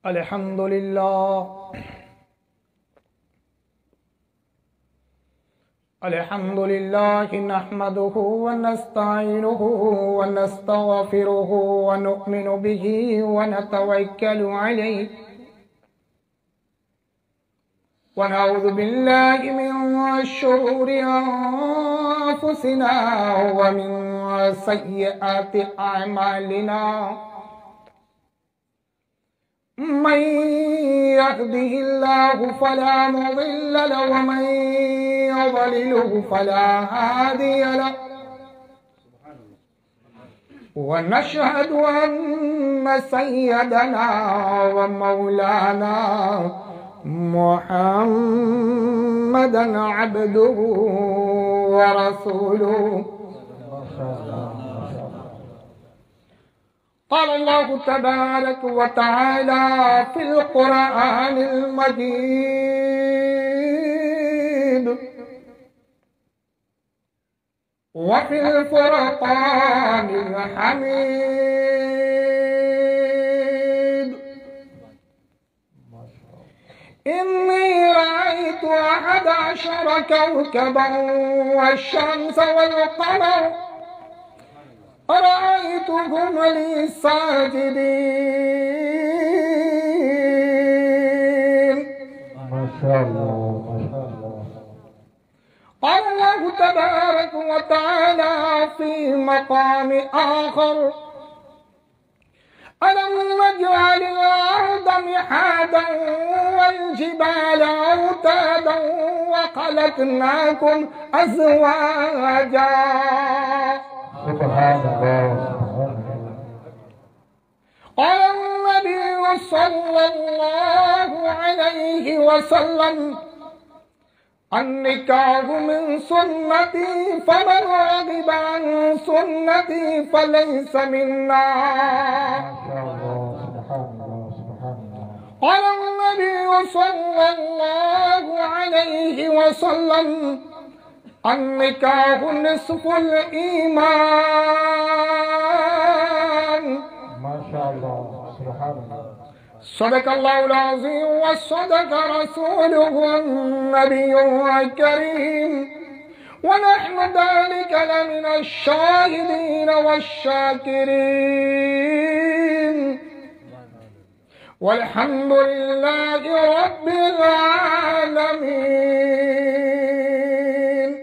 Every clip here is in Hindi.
अल्हम्दुलिल्लाह नहमदुहु व नस्तईनुहु व नस्तगफिरुहु व नुमिनु बिही व नतवक्कलु अलैहि व नऊज़ु बिल्लाहि मिन शुरूरि अंफुसिना व मिन सय्यिआति अअमालिना मन यहदिहिल्लाहु फला मुदिल्ल लहु व मन युद्लिलहु फला हादिय लहु व नशहदु अन्न सय्यदना व मौलाना मुहम्मदन अब्दुहु व रसूलुहु। क़ाल अल्लाहु तबारक व तआला फ़िल क़ुरआनिल मजीद व फ़िल फ़ुरक़ानिल हमीद। इन्नी रअयतु अहद अशर कौकबन वश्शम्स वल क़मर रअयतुहुम ली साजिदीन। माशाअल्लाह माशाअल्लाह। क़ाल अल्लाहु तबारक व तआला फ़ी मक़ाम आख़र अलम नजअलिल अर्द मिहादन वल जिबाल औतादन व ख़लक़नाकुम अज़वाजा। قال النبي صلى الله عليه وسلم النكاح من سنتي فمن رغب عن سنتي فليس منا. قال النبي صلى الله عليه وسلم النكاح نصف الإيمان. ما شاء الله سبحان الله. صدق الله العظيم وصدق رسوله النبي الكريم ونحن ذلك لمن الشاهدين والشاكرين والحمد لله رب العالمين.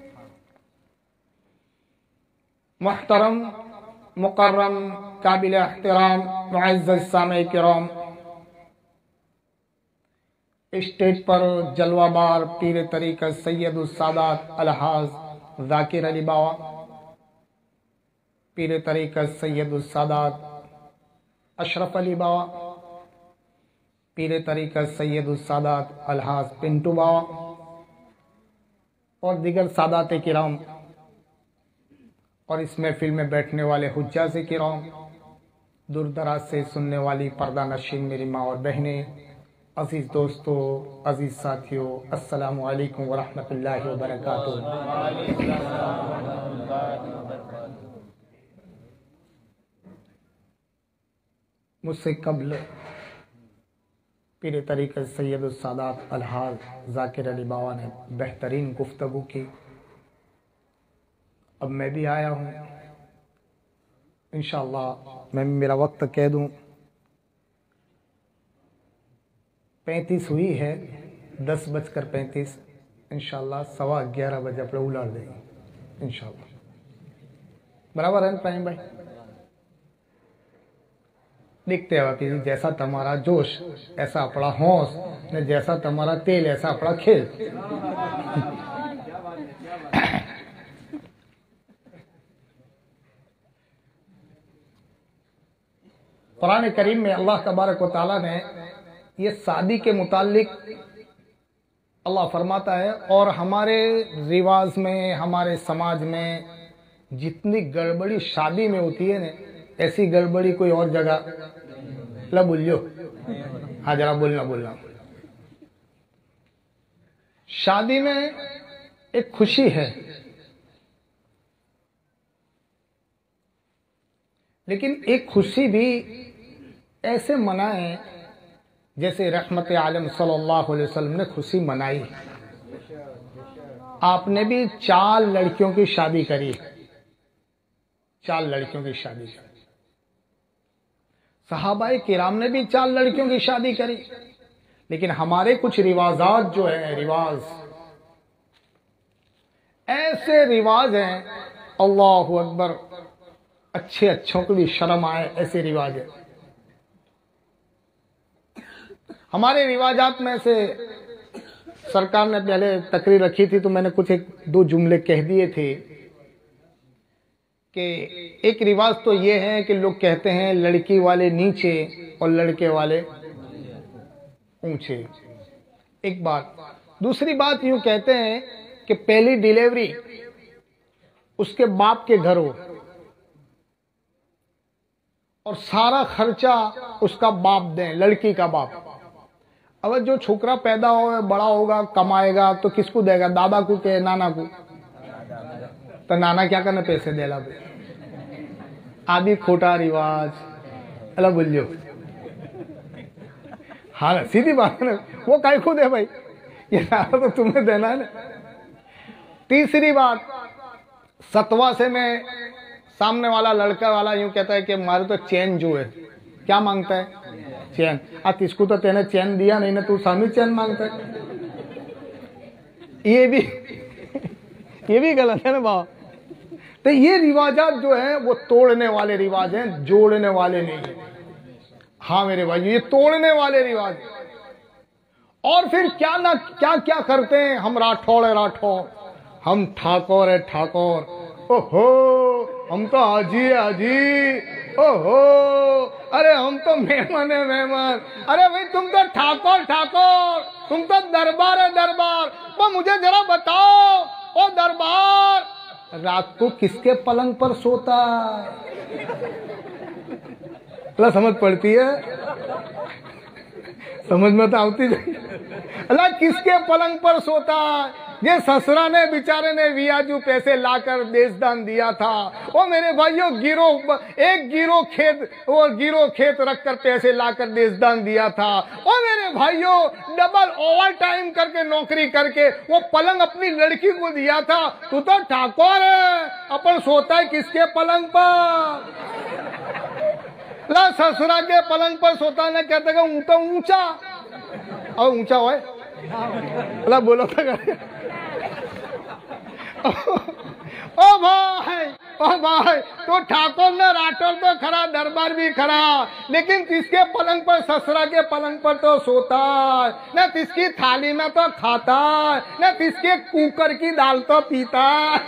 मुहतरम मुकर्रम काबिल एहतराम मुअज़्ज़ज़ सामे किराम, स्टेज पर जलवाबार पीर तरीक़त सैयदुस सादात अलहाज ज़ाकिर अली बावा, पीर तरीक़त सैयदुस सादात अशरफ अली बावा, पीर तरीक़त सैयदुस सादात अलहाज पिंटू बावा और दीगर सादात किराम और इस महफिल में बैठने वाले हुज्जाज किराम, दूर दराज से सुनने वाली पर्दा नशीन मेरी माँ और बहनें, अजीज़ दोस्तों, अजीज़ साथियों, अस्सलामु अलैकुम व रहमतुल्लाहि व बरकातुहू। मुझसे कब्ल पीर तरीक़त सैयदुस सादात अलहाज ज़ाकिर अली बावा ने बेहतरीन गुफ्तगू की। अब मैं भी आया हूँ, इंशाअल्लाह मैं मेरा वक्त कह दूँ 35 हुई है, 10:35 इंशाअल्लाह 11:15 बजे अपने उलाड़ देंगे इंशाअल्लाह। बराबर है प्राइम भाई? देखते हैं बापी जी, जैसा तुम्हारा जोश ऐसा अपना हौस ने, जैसा तुम्हारा तेल ऐसा अपना खेल। कुरान करीम में अल्लाह तबारक व तआला ने ये शादी के मुतालिक अल्लाह फरमाता है, और हमारे रिवाज में, हमारे समाज में जितनी गड़बड़ी शादी में होती है ना, ऐसी गड़बड़ी कोई और जगह ला बोलियो। हाँ जरा बोलना। शादी में एक खुशी है, लेकिन एक खुशी भी ऐसे मनाएं जैसे रहमत आलम सल्लल्लाहु अलैहि वसल्लम ने खुशी मनाई, आपने भी 4 लड़कियों की शादी करी, 4 लड़कियों की शादी करी। सहाबाए किराम ने भी 4 लड़कियों की शादी करी। लेकिन हमारे कुछ रिवाजात जो है, रिवाज ऐसे रिवाज हैं, अल्लाहु अकबर, अच्छे अच्छों को भी शर्म आए ऐसे रिवाज है। हमारे रिवाजात में से सरकार ने पहले तकरीर रखी थी तो मैंने कुछ 1-2 जुमले कह दिए थे कि एक रिवाज तो ये है कि लोग कहते हैं लड़की वाले नीचे और लड़के वाले ऊंचे, एक बात। दूसरी बात यूं कहते हैं कि पहली डिलीवरी उसके बाप के घर हो और सारा खर्चा उसका बाप दे, लड़की का बाप। अब जो छोकरा पैदा हो, बड़ा होगा, कमाएगा तो किसको देगा? दादा को के नाना को? तो नाना क्या करना, पैसे देला। आदि खोटा रिवाज अला बोलियो। हाँ सीधी बात है ना, वो काय को दे भाई, ये नाना तो तुम्हें देना है ना। तीसरी बात, 7वां से में सामने वाला लड़का वाला यूं कहता है कि मारे तो चैन जो है, क्या मांगता है? चैन। अब इसको तो तेने चैन दिया नहीं ना, तू सामी चैन मांगता है। ये भी गलत है ना बाबा। तो ये रिवाजात जो है वो तोड़ने वाले रिवाज हैं, जोड़ने वाले नहीं है। हाँ मेरे भाई, ये तोड़ने वाले रिवाज। और फिर क्या ना क्या क्या करते हैं, हम राठौड़ है राठौड़, हम ठाकुर है ठाकुर, ओहो हम तो हाजी है हाजी, ओहो अरे हम तो मेहमान है मेहमान। अरे भाई तुम तो ठाकुर ठाकुर, तुम तो दरबार है दरबार। तो मुझे जरा बताओ, ओ दरबार रात को किसके पलंग पर सोता है? अल्लाह समझ पड़ती है, समझ में तो आती है। अल्लाह किसके पलंग पर सोता है? ये ससुरा ने बेचारे ने वियाजू पैसे लाकर देशदान दिया था। ओ मेरे भाइयों, एक गिरो खेत रखकर पैसे लाकर देशदान दिया था। ओ मेरे भाइयों, डबल ओवर टाइम करके नौकरी करके वो पलंग अपनी लड़की को दिया था। तू तो ठाकुर है, अपन सोता है किसके पलंग पर? ला ससुरा के पलंग पर सोता ना, कहते ऊंचा ऊंचा और ऊंचा हो अल्लाह बोलो था। ओ भाई तो ठाकुर ने राठौर तो खरा, दरबार भी खरा, लेकिन किसके पलंग पर? ससुरा के पलंग पर तो सोता है, न किसकी थाली में तो खाता है, न किसके कुकर की दाल तो पीता है।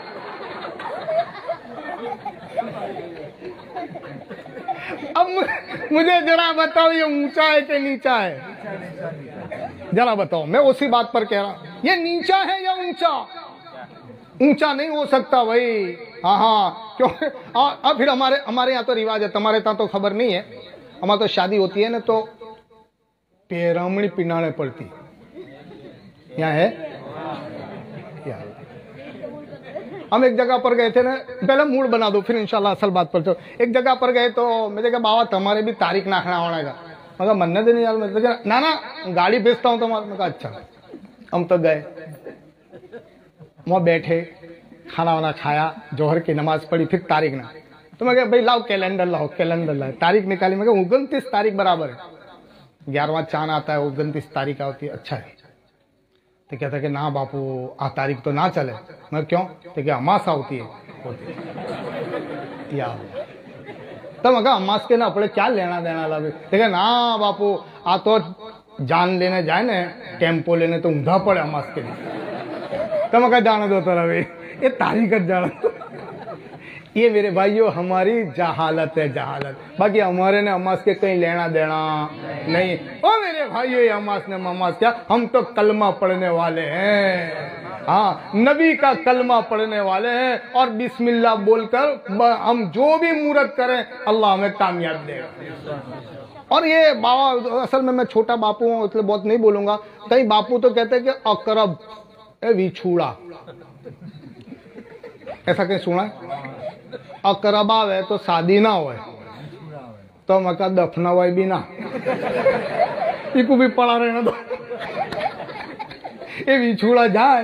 अब मुझे जरा बताओ, ये ऊंचा है कि नीचा है? जरा बताओ, मैं उसी बात पर कह रहा हूं, ये नीचा है या ऊंचा? ऊंचा नहीं हो सकता भाई। हाँ क्यों? अब फिर हमारे यहाँ तो रिवाज है, तुम्हारे यहाँ तो खबर नहीं है। हमारे तो शादी होती है ना तो पैरामणी पिनाने पड़ती, यहाँ है यहाँ। हम एक जगह पर गए थे ना, पहले मूड बना दो फिर इंशाल्लाह असल बात पर। तो एक जगह पर गए तो मुझे कहा बाबा तुम्हारे भी तारीख नाखना होने का। मैं कहा मन्ने देने यार, मैं ना गाड़ी बेचता हूँ तुम्हारा। मैं कहा अच्छा। हम तो गए, वहाँ बैठे, खाना वाना खाया, जोहर की नमाज पढ़ी, फिर तारीख ना। तो मैं कहा भाई लाओ कैलेंडर लाओ, कैलेंडर लाओ। तारीख निकाली, मैं कहा 29 तारीख बराबर है। 11वां चांद आता है, 29 तारीख होती है। अच्छा है। तो कहता कि ना बापू आ तारीख तो ना चले। मैं क्यों? तो क्या अमासा होती है या तो मैं कहा अमास के ना पड़े, क्या लेना देना लगे। देखा ना बापू आ तो जान लेने जाए ना, टेम्पो लेने तो ऊंधा पड़े अमास के लिए। तो मैं कहा जाने दो तो रवि, ये तारीख जाना। ये मेरे भाइयों हमारी जहालत है, जहालत। बाकी हमारे ने अमास के कहीं लेना देना नहीं। ओ मेरे भाइयों, ये अमास ने ममास क्या, हम तो कलमा पढ़ने वाले हैं। हाँ, नबी का कलमा पढ़ने वाले हैं और बिस्मिल्लाह बोलकर हम जो भी मूरत करें अल्लाह हमें कामयाब देगा। और ये बाबा, असल में मैं छोटा बापू हूँ इसलिए बहुत नहीं बोलूंगा। कई बापू तो कहते हैं कि अकरब विछूड़ा, ऐसा कहीं सुना है? अकरबा है तो शादी ना हो, तो मका दफना हुआ भी ना। इको भी पड़ा रहना दो, ये विछोड़ा जाए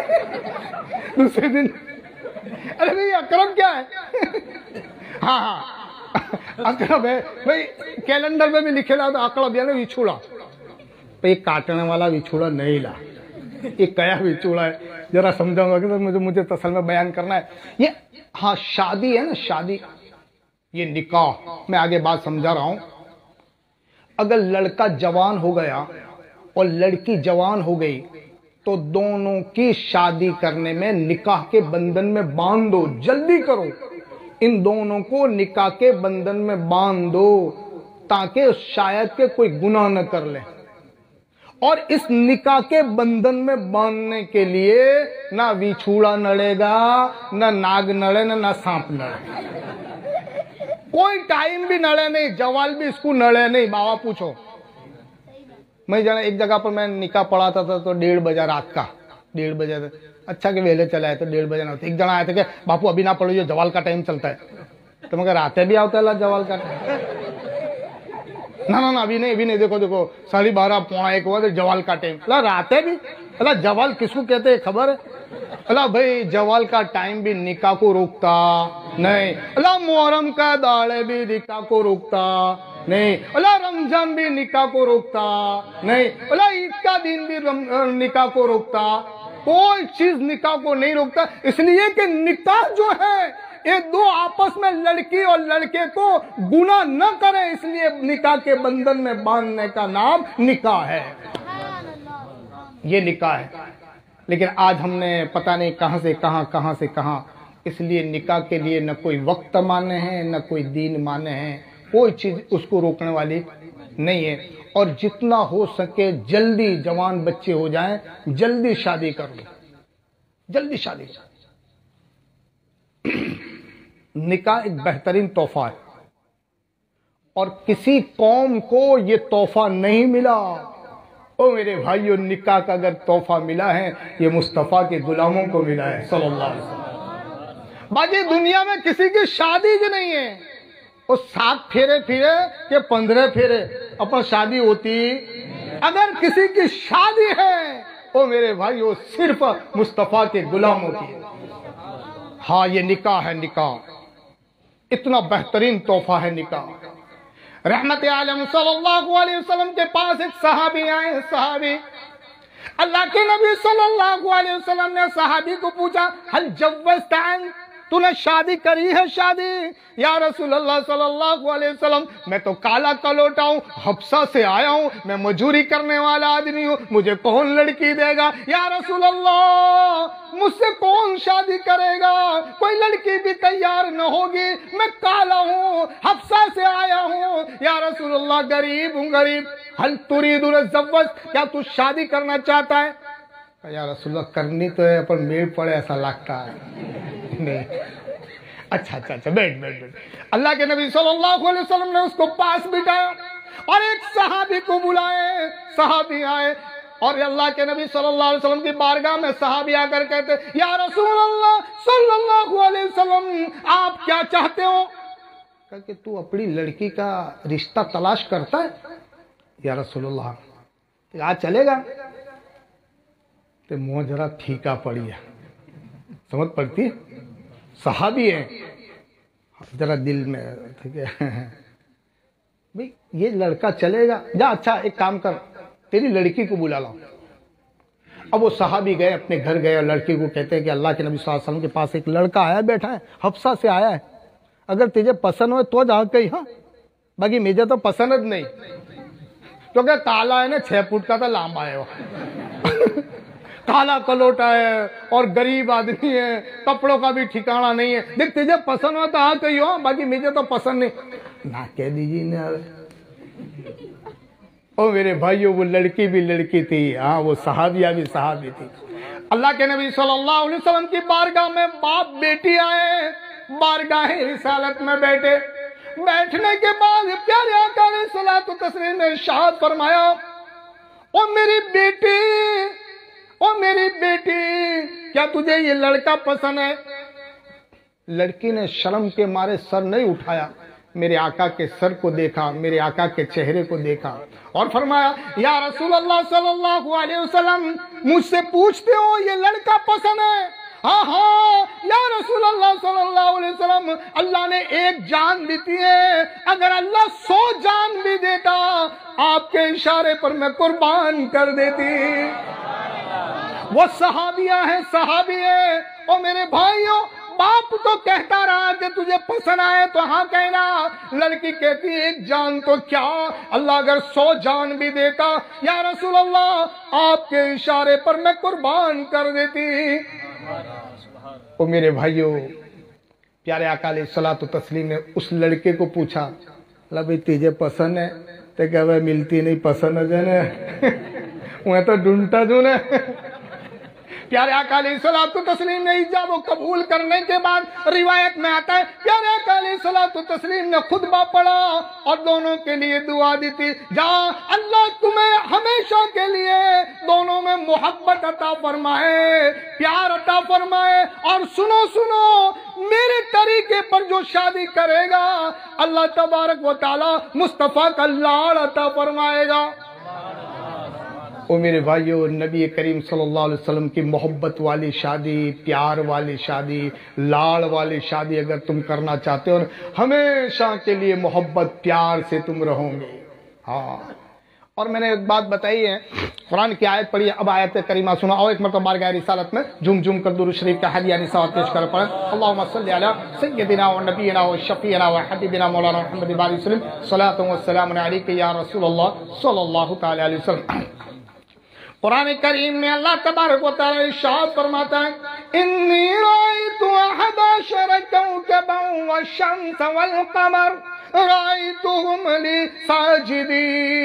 दूसरे दिन। अरे भाई अकरम क्या है? हाँ हाँ अकरब है भाई, कैलेंडर में भी लिखेला तो अकरब यानी विछोड़ा। ये काटने वाला विछोड़ा नहीं ला, ये कया विछोड़ा है, जरा समझाऊंगा कि मुझे तसल में बयान करना है। ये हाँ शादी है ना, शादी, ये निकाह, मैं आगे बात समझा रहा हूं। अगर लड़का जवान हो गया और लड़की जवान हो गई तो दोनों की शादी करने में निकाह के बंधन में बांध दो, जल्दी करो, इन दोनों को निकाह के बंधन में बांध दो ताकि शायद के कोई गुनाह न कर ले। और इस निकाह के बंधन में बांधने के लिए ना विछूड़ा नड़ेगा, ना नाग नड़े, ना सांप नड़े, कोई टाइम भी नड़े नहीं, जवाल भी इसको नड़े नहीं। बाबा पूछो, मैं जाना एक जगह पर मैं निकाह पढ़ाता था तो 1:30 बजे रात का, 1:30 बजे अच्छा के वेले चला है तो 1:30 बजे ना, एक जना आया था कि बापू अभी ना पढ़ो, ये जवाल का टाइम चलता है। तो मगर रातें भी आता है जवाल का टाइम, ना अभी नहीं, देखो 12:30 पौना 1 हुआ तो जवाल का टाइम। अला रातें भी, अला जवाल किसको कहते हैं खबर है? अला भाई जवाल का टाइम भी निकाह को रोकता नहीं, अला मुहर्रम का दाड़े भी निकाह को रोकता नहीं, अला रमजान भी निकाह को रोकता नहीं, अला ईद का दिन भी निकाह को रोकता, कोई चीज निकाह को नहीं रोकता। इसलिए कि निकाह जो है ये दो आपस में लड़की और लड़के को गुनाह न करे, इसलिए निकाह के बंधन में बांधने का नाम निकाह है, ये निकाह है। लेकिन आज हमने पता नहीं कहां से कहां, इसलिए निकाह के लिए न कोई वक्त माने हैं, न कोई दीन माने हैं, कोई चीज उसको रोकने वाली नहीं है। और जितना हो सके जल्दी जवान बच्चे हो जाएं, जल्दी शादी कर लो, जल्दी शादी। निकाह एक बेहतरीन तोहफा है और किसी कौम को ये तोहफा नहीं मिला। ओ मेरे भाइयों, निकाह का अगर तोहफा मिला है ये मुस्तफा के गुलामों को मिला है सल्लल्लाहु अलैहि वसल्लम। बाकी दुनिया में किसी की शादी जो नहीं है, वो 7 फेरे फिरे के 15 फेरे अपन शादी होती। अगर किसी की शादी है ओ मेरे भाइयों सिर्फ मुस्तफा के गुलामों की। हाँ ये निकाह है, निकाह इतना बेहतरीन तोहफा है निकाह। रहमत आलम सल्लल्लाहु अलैहि वसल्लम के पास एक सहाबी आए, सहाबी, अल्लाह के नबी सल्लल्लाहु अलैहि वसल्लम ने सहाबी को पूछा, हल जव्वज़ता, तूने शादी करी है? शादी या रसूलल्लाह सल्लल्लाहु अलैहि वसल्लम, मैं तो काला कलोटा हूँ, हफ्सा से आया हूँ, मैं मजूरी करने वाला आदमी हूँ, मुझे कौन लड़की देगा? या रसूलल्लाह मुझसे कौन शादी करेगा? कोई लड़की भी तैयार न होगी, मैं काला हूँ, हफ्सा से आया हूँ, या रसूलल्लाह गरीब हूँ, गरीब। हल तुरीदुन ज़व्वज, क्या तू शादी करना चाहता है? या रसूलल्लाह करनी तो है पर मेल पड़े ऐसा लगता है नहीं। अच्छा, बैठ। अल्लाह के नबी सल्लल्लाहु अलैहि वसल्लम ने उसको पास बिठाया और एक सहाबी को बुलाए। सहाबी आए और अल्लाह के नबी सल्लल्लाहु अलैहि वसल्लम की बारगाह में सहाबी आकर कहते, या रसूलल्लाह सल्लल्लाहु अलैहि वसल्लम आप क्या चाहते हो? कि तू अपनी लड़की का रिश्ता तलाश करता है? या रसूलल्लाह आज चलेगा? तो मुँह जरा फीका पड़ी है, समझ पड़ती है, सहाबी है, जरा दिल में ठीक है भाई ये लड़का चलेगा, जा अच्छा एक काम कर तेरी लड़की को बुला लाओ। अब वो सहाबी गए, अपने घर गए और लड़की को कहते हैं कि अल्लाह के नबी सल्लल्लाहु अलैहि वसल्लम के पास एक लड़का आया, बैठा है, हफ्सा से आया है, अगर तुझे पसंद हो तो जा कहीं, हाँ बाकी मुझे तो पसंद नहीं, क्योंकि काला है ना 6 फुट का तो लांबा है वो काला कलोटा है और गरीब आदमी है, कपड़ों का भी ठिकाना नहीं है, देख तुझे पसंद हो तो हाँ कही हो, बाकी मुझे तो पसंद नहीं ना कह दीजिए ना। ओ मेरे भाइयों वो लड़की भी लड़की थी, हाँ वो सहाबिया भी सहाबी थी। अल्लाह के नबी सल्लल्लाहु अलैहि वसल्लम की बारगाह में बाप बेटी आए, बारगाह रिसालत में बैठे। बैठने के बाद प्यारे आका अलैहिस्सलातु तस्लीम ने इरशाद फरमाया, ओ मेरी बेटी क्या तुझे ये लड़का पसंद है? लड़की ने शर्म के मारे सर नहीं उठाया, मेरे आका के सर को देखा, मेरे आका के चेहरे को देखा और फरमाया, या रसूल अल्लाह सल्लल्लाहु अलैहि वसल्लम, मुझसे पूछते हो ये लड़का पसंद है? हाँ हाँ या रसूल अल्लाह सल्लल्लाहु अलैहि वसल्लम, अल्लाह ने एक जान दी है, अगर अल्लाह 100 जान भी देता आपके इशारे पर मैं कुर्बान कर देती। वो सहाबिया है, सहाबी है। और मेरे भाइयों, बाप तो कहता रहा कि तुझे पसंद आए तो हाँ कहना, लड़की कहती एक जान तो क्या, अल्लाह अगर 100 जान भी देता या रसूल अल्लाह आपके इशारे पर मैं कुर्बान कर देती। ओ मेरे भाइयों, प्यारे आका अलैहिस्सलातु तस्लीम ने उस लड़के को पूछा, भाई तुझे पसंद है? तो क्या भाई मिलती नहीं पसंद है ना मैं तो ढूंढता जो ना। प्यारे आका अलैहिस्सलातु तस्लीम ने इजाब कबूल करने के बाद रिवायत में आता है, प्यारे आका अलैहिस्सलातु तस्लीम ने खुतबा पढ़ा और दोनों के लिए दुआ दी थी, जा अल्लाह तुम्हें हमेशा के लिए दोनों में मोहब्बत अता फरमाए, प्यार अता फरमाए। और सुनो सुनो, मेरे तरीके पर जो शादी करेगा अल्लाह तबारक व तआला मुस्तफा का लाड़ अता फरमाएगा। ओ मेरे भाइयों, नबी करीम सल्लल्लाहु अलैहि वसल्लम की मोहब्बत वाली शादी, प्यार वाली शादी, लाड़ वाली शादी अगर तुम करना चाहते हो, हमेशा के लिए मोहब्बत प्यार से तुम रहोगे। हाँ, और मैंने एक बात बताई है, कुरान की आयत पढ़ी, अब आयत करीमा सुना। और एक मरतबा बारगाह रिसालत में झूम झूम कर दुरूद शरीफ का हदिया निसात पेश कर पड़े। अल्लाहुम्मा सल्ली अला सय्यदिना व नबीना व शफीना व हबीबिना मौलाना मुहम्मद बारिक वसल्लम, सलातु व सलामुन अलैका या रसूलल्लाह सल्लल्लाहु तआला अलैहि वसल्लम। कुरान करीम में अल्लाह तबारक व तआला इरशाद फरमाता है, इन्नी रायतु अहदा कौकबन व शम्स वल कमर रायतुहुम ली साजिदीन।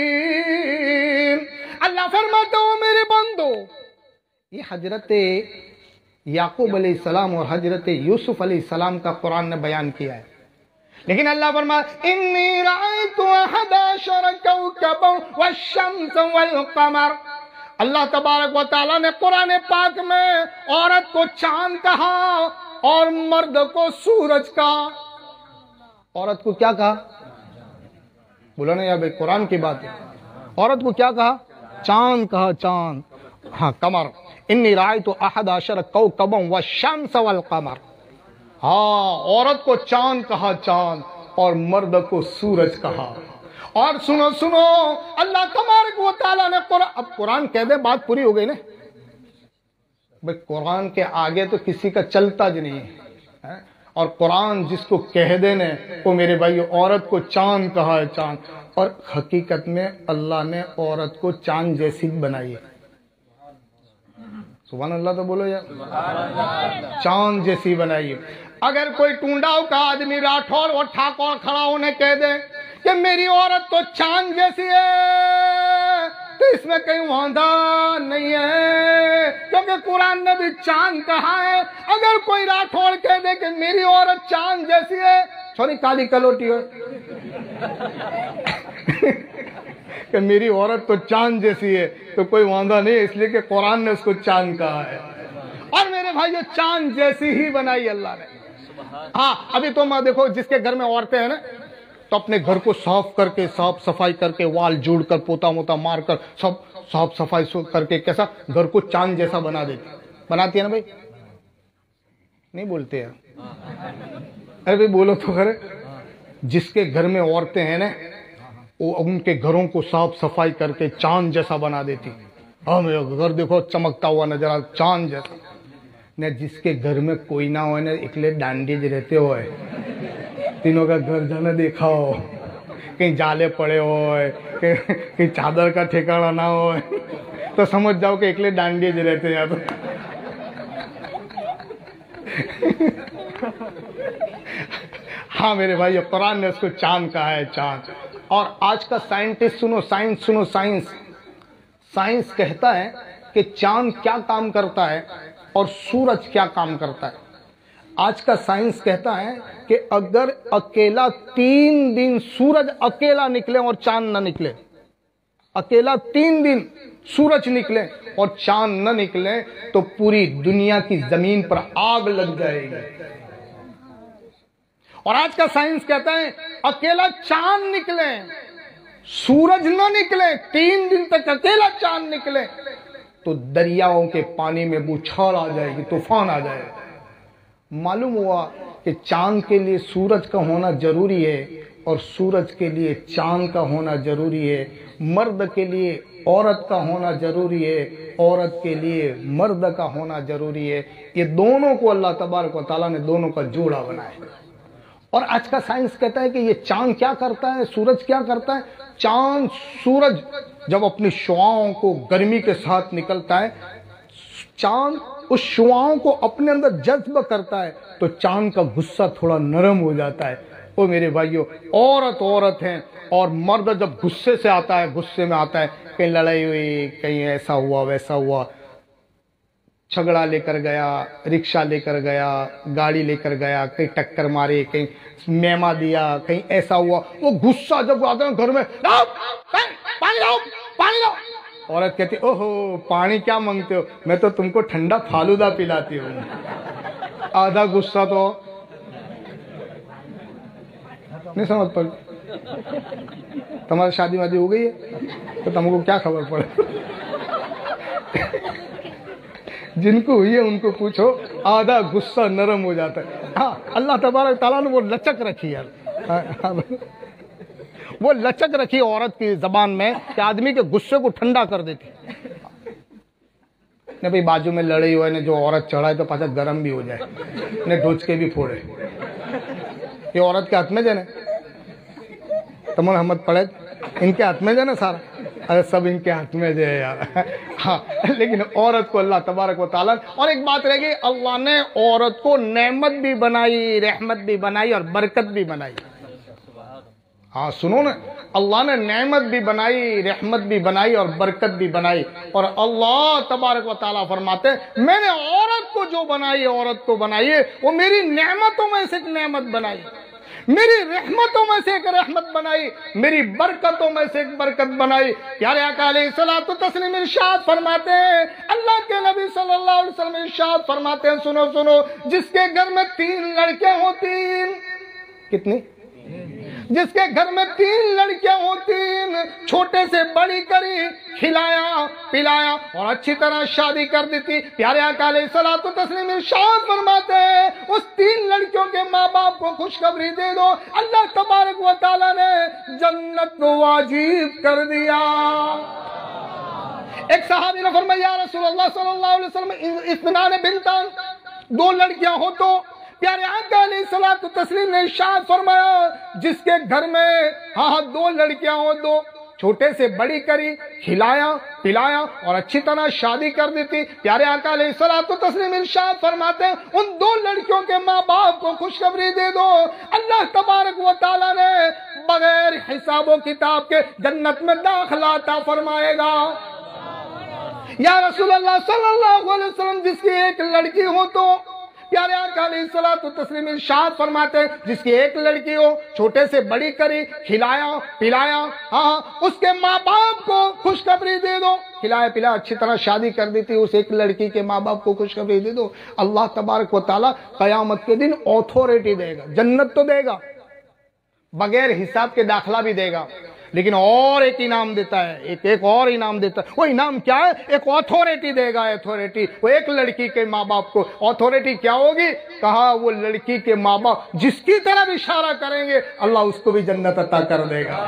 अल्लाह फरमाता है, मेरे बंदो, ये हजरत याकूब अलैहिस्सलाम और हजरत यूसुफ अलैहिस्सलाम का कुरान ने बयान किया है। लेकिन अल्लाह फरमाता, इन्नी रायतु अहदा कौकबन व शम्स वल कमर। अल्लाह तबारक व तआला ने कुरान पाक में औरत को चांद कहा और मर्द को सूरज कहा। औरत को क्या कहा? बोला ना यार भाई, कुरान की बात है। औरत को क्या कहा? चांद कहा, चांद। हाँ, कमर, इन्नी रायतु अहद अशर कौकबन व शम्स वल कमर। हाँ, औरत को चांद कहा, चांद, और मर्द को सूरज कहा। और सुनो सुनो, अल्लाह तबारक व तआला ने अब कुरान कह दे, बात पूरी हो गई ना भाई। कुरान के आगे तो किसी का चलता ज नहीं है। और कुरान जिसको कह देने, वो मेरे भाई औरत को चांद कहा है, चांद। और हकीकत में अल्लाह ने औरत को चांद जैसी बनाई है। सुभान अल्लाह तो बोलो यार, चांद जैसी बनाई है। अगर कोई टूंडाव का आदमी राठौर और ठाकुर खड़ा होने कह दे कि मेरी औरत तो चांद जैसी है, तो इसमें कहीं वांधा नहीं है, क्योंकि कुरान ने भी चांद कहा है। अगर कोई राठौड़ कह दे कि मेरी औरत चांद जैसी है, सॉरी काली कलोटी है कि मेरी औरत तो चांद जैसी है, तो कोई वांधा नहीं है, इसलिए कि कुरान ने उसको चांद कहा है। और मेरे भाई, चांद जैसी ही बनाई अल्लाह ने। हाँ, अभी तो मैं देखो, जिसके घर में औरतें हैं ना, तो अपने घर को साफ करके, साफ सफाई करके, वाल जोड़ कर, पोता मोता मार कर, सब साफ सफाई करके कैसा घर को चांद जैसा बना देती, बनाती है ना भाई? नहीं बोलते हैं? अरे भाई बोलो तो खरे। जिसके घर में औरतें हैं ना, वो उनके घरों को साफ सफाई करके चांद जैसा बना देती। हाँ, मेरा घर देखो चमकता हुआ नजर आ, चांद जैसा न। जिसके घर में कोई ना हो ना, इकले डांडीज रहते हो, तीनों का घर जाने देखा हो, कहीं जाले पड़े हो, कहीं चादर का ठिकाना ना हो, तो समझ जाओ कि इकले डांडीज रहते हैं। तो हाँ मेरे भाई, कुरान ने उसको चांद कहा है, चांद। और आज का साइंटिस्ट सुनो, साइंस सुनो, साइंस साइंस कहता है कि चांद क्या काम करता है और सूरज क्या काम करता है। आज का साइंस कहता है कि अगर अकेला 3 दिन सूरज अकेला निकले और चांद न निकले, अकेला 3 दिन सूरज निकले और चांद न निकले, तो पूरी दुनिया की जमीन पर आग लग जाएगी। और आज का साइंस कहता है अकेला चांद निकले, सूरज न निकले, 3 दिन तक अकेला चांद निकले, तो दरियाओं के पानी में बौछार आ जाएगी, तूफान आ जाएगा। मालूम हुआ कि चांद के लिए सूरज का होना जरूरी है और सूरज के लिए चांद का होना जरूरी है। मर्द के लिए औरत का होना जरूरी है, औरत के लिए मर्द का होना जरूरी है। ये दोनों को अल्लाह तबारक व तआला ने दोनों का जोड़ा बनाया। और आज का साइंस कहता है कि ये चांद क्या करता है, सूरज क्या करता है। चांद सूरज जब अपनी शुआओं को गर्मी के साथ निकलता है, चांद उस शुआओं को अपने अंदर जज्ब करता है, तो चांद का गुस्सा थोड़ा नरम हो जाता है। ओ मेरे भाइयों, औरत औरत है और मर्द जब गुस्से से आता है, गुस्से में आता है, कहीं लड़ाई हुई, कहीं ऐसा हुआ वैसा हुआ, झगड़ा लेकर गया, रिक्शा लेकर गया, गाड़ी लेकर गया, कहीं टक्कर मारे, कहीं मेमा दिया, कहीं ऐसा हुआ, वो गुस्सा जब आता है घर में, लाओ, पानी लाओ, पानी लाओ। औरत कहती ओहो पानी क्या मांगते हो, मैं तो तुमको ठंडा फालूदा पिलाती हूँ। आधा गुस्सा तो नहीं समझ पड़। तुम्हारी शादी वादी हो गई है तो तुमको क्या खबर पड़े। जिनको हुई है उनको पूछो, आधा गुस्सा नरम हो जाता है। हाँ, अल्लाह तबारक तआला ने वो लचक रखी यार, वो लचक रखी औरत की जबान में कि आदमी के गुस्से को ठंडा कर देती। ने भाई बाजू में लड़ाई हुआ ने जो औरत चढ़ाए तो पाछा गरम भी हो जाए, ने ढोचके भी फोड़े। ये औरत के हाथ में जाने तमन अहमद पड़े, इनके हाथ में जाना सारा, अरे सब इनके हाथ में जो है यार। हाँ, लेकिन औरत को अल्लाह तबारक व तआला, और एक बात रह गई, अल्लाह ने औरत को नेमत भी बनाई, रहमत भी बनाई और बरकत भी बनाई। हाँ सुनो ना, अल्लाह ने नेमत भी बनाई, रहमत भी बनाई और बरकत भी बनाई। और अल्लाह तबारक व तआला फरमाते हैं मैंने औरत को जो बनाई, औरत को बनाई है वो मेरी नेमतों में से एक नेमत बनाई, मेरी रहमतों में से एक रहमत बनाई, मेरी बरकतों में से एक बरकत बनाई। प्यारे आका अलैहिस्सलातु तस्लीम इरशाद फरमाते हैं, अल्लाह के नबी सल्लल्लाहु अलैहि वसल्लम इरशाद फरमाते हैं, सुनो सुनो, जिसके घर में 3 लड़कियां होती, कितनी, जिसके घर में 3 लड़कियां होती, छोटे से बड़ी करी, खिलाया पिलाया और अच्छी तरह शादी कर देती। प्यारे आका अलैहिस्सलातु तस्लीम इरशाद फरमाते हैं, उस 3 लड़कियों के माँ बाप को खुशखबरी दे दो, अल्लाह तबारक व तआला ने जन्नत को वाजिब कर दिया। एक सहाबी ने फरमाया, या रसूलल्लाह सल्लल्लाहु अलैहि वसल्लम, इत्नान बिंतान, 2 लड़कियां हो तो। प्यारे आका अलैहिस्सलातु तस्लीम ने इरशाद फरमाया, जिसके घर में हाँ 2 लड़कियां हो, 2 छोटे से बड़ी करी, खिलाया पिलाया और अच्छी तरह शादी कर देती। प्यारे आका अलैहिस्सलातु तस्लीम इरशाद फरमाते हैं, उन 2 लड़कियों के माँ बाप को खुशखबरी दे दो, अल्लाह तबारक व तआला ने बगैर हिसाबो किताब के जन्नत में दाखिला अता फरमाएगा। या रसूलल्लाह सल्लल्लाहु अलैहि वसल्लम, जिसकी 1 लड़की हो तो। प्यारे आका अलैहिस्सलातु तस्लीम इरशाद फरमाते हैं, जिसकी 1 लड़की हो, छोटे से बड़ी करी, खिलाया पिलाया, हाँ उसके माँ बाप को खुशखबरी दे दो, खिलाया पिलाया अच्छी तरह शादी कर देती, उस 1 लड़की के माँ बाप को खुशखबरी दे दो। अल्लाह तबारक व तआला कयामत के दिन ऑथोरिटी देगा, जन्नत तो देगा, बगैर हिसाब के दाखिला भी देगा, लेकिन और एक इनाम देता है, एक और इनाम देता है। वो इनाम क्या है, एक ऑथोरिटी देगा, अथॉरिटी। वो 1 लड़की के माँ बाप को ऑथोरिटी क्या होगी, कहा वो लड़की के माँ बाप जिसकी तरफ इशारा करेंगे अल्लाह उसको भी जन्नत अता कर देगा।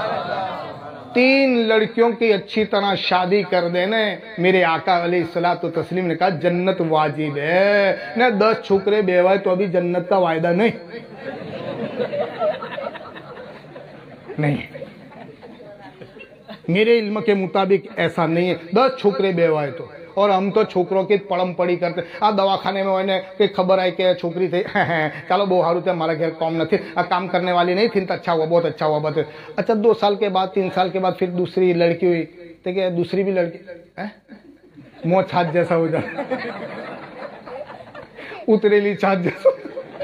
3 लड़कियों की अच्छी तरह शादी कर देने, मेरे आका अलैहिस्सलातु तस्लीम ने कहा जन्नत वाजिब है। न 10 छोकरे बेवाए तो अभी जन्नत का वायदा नहीं, नहीं, मेरे इल्म के मुताबिक ऐसा नहीं है। 10 छोकरे बेवाए तो, और हम तो छोकरों की पड़म पड़ी करते। आ दवाखाने में मैंने कोई खबर आई कि छोकरी थी, चलो वो हारू थे, हमारा घर कौम न थी, काम करने वाली नहीं थी, तो अच्छा हुआ, बहुत अच्छा हुआ बात। अच्छा 2 साल के बाद 3 साल के बाद फिर दूसरी लड़की हुई, तो क्या दूसरी भी लड़की मुँह छाछ जैसा हो जाए, उतरेली छाछ जैसा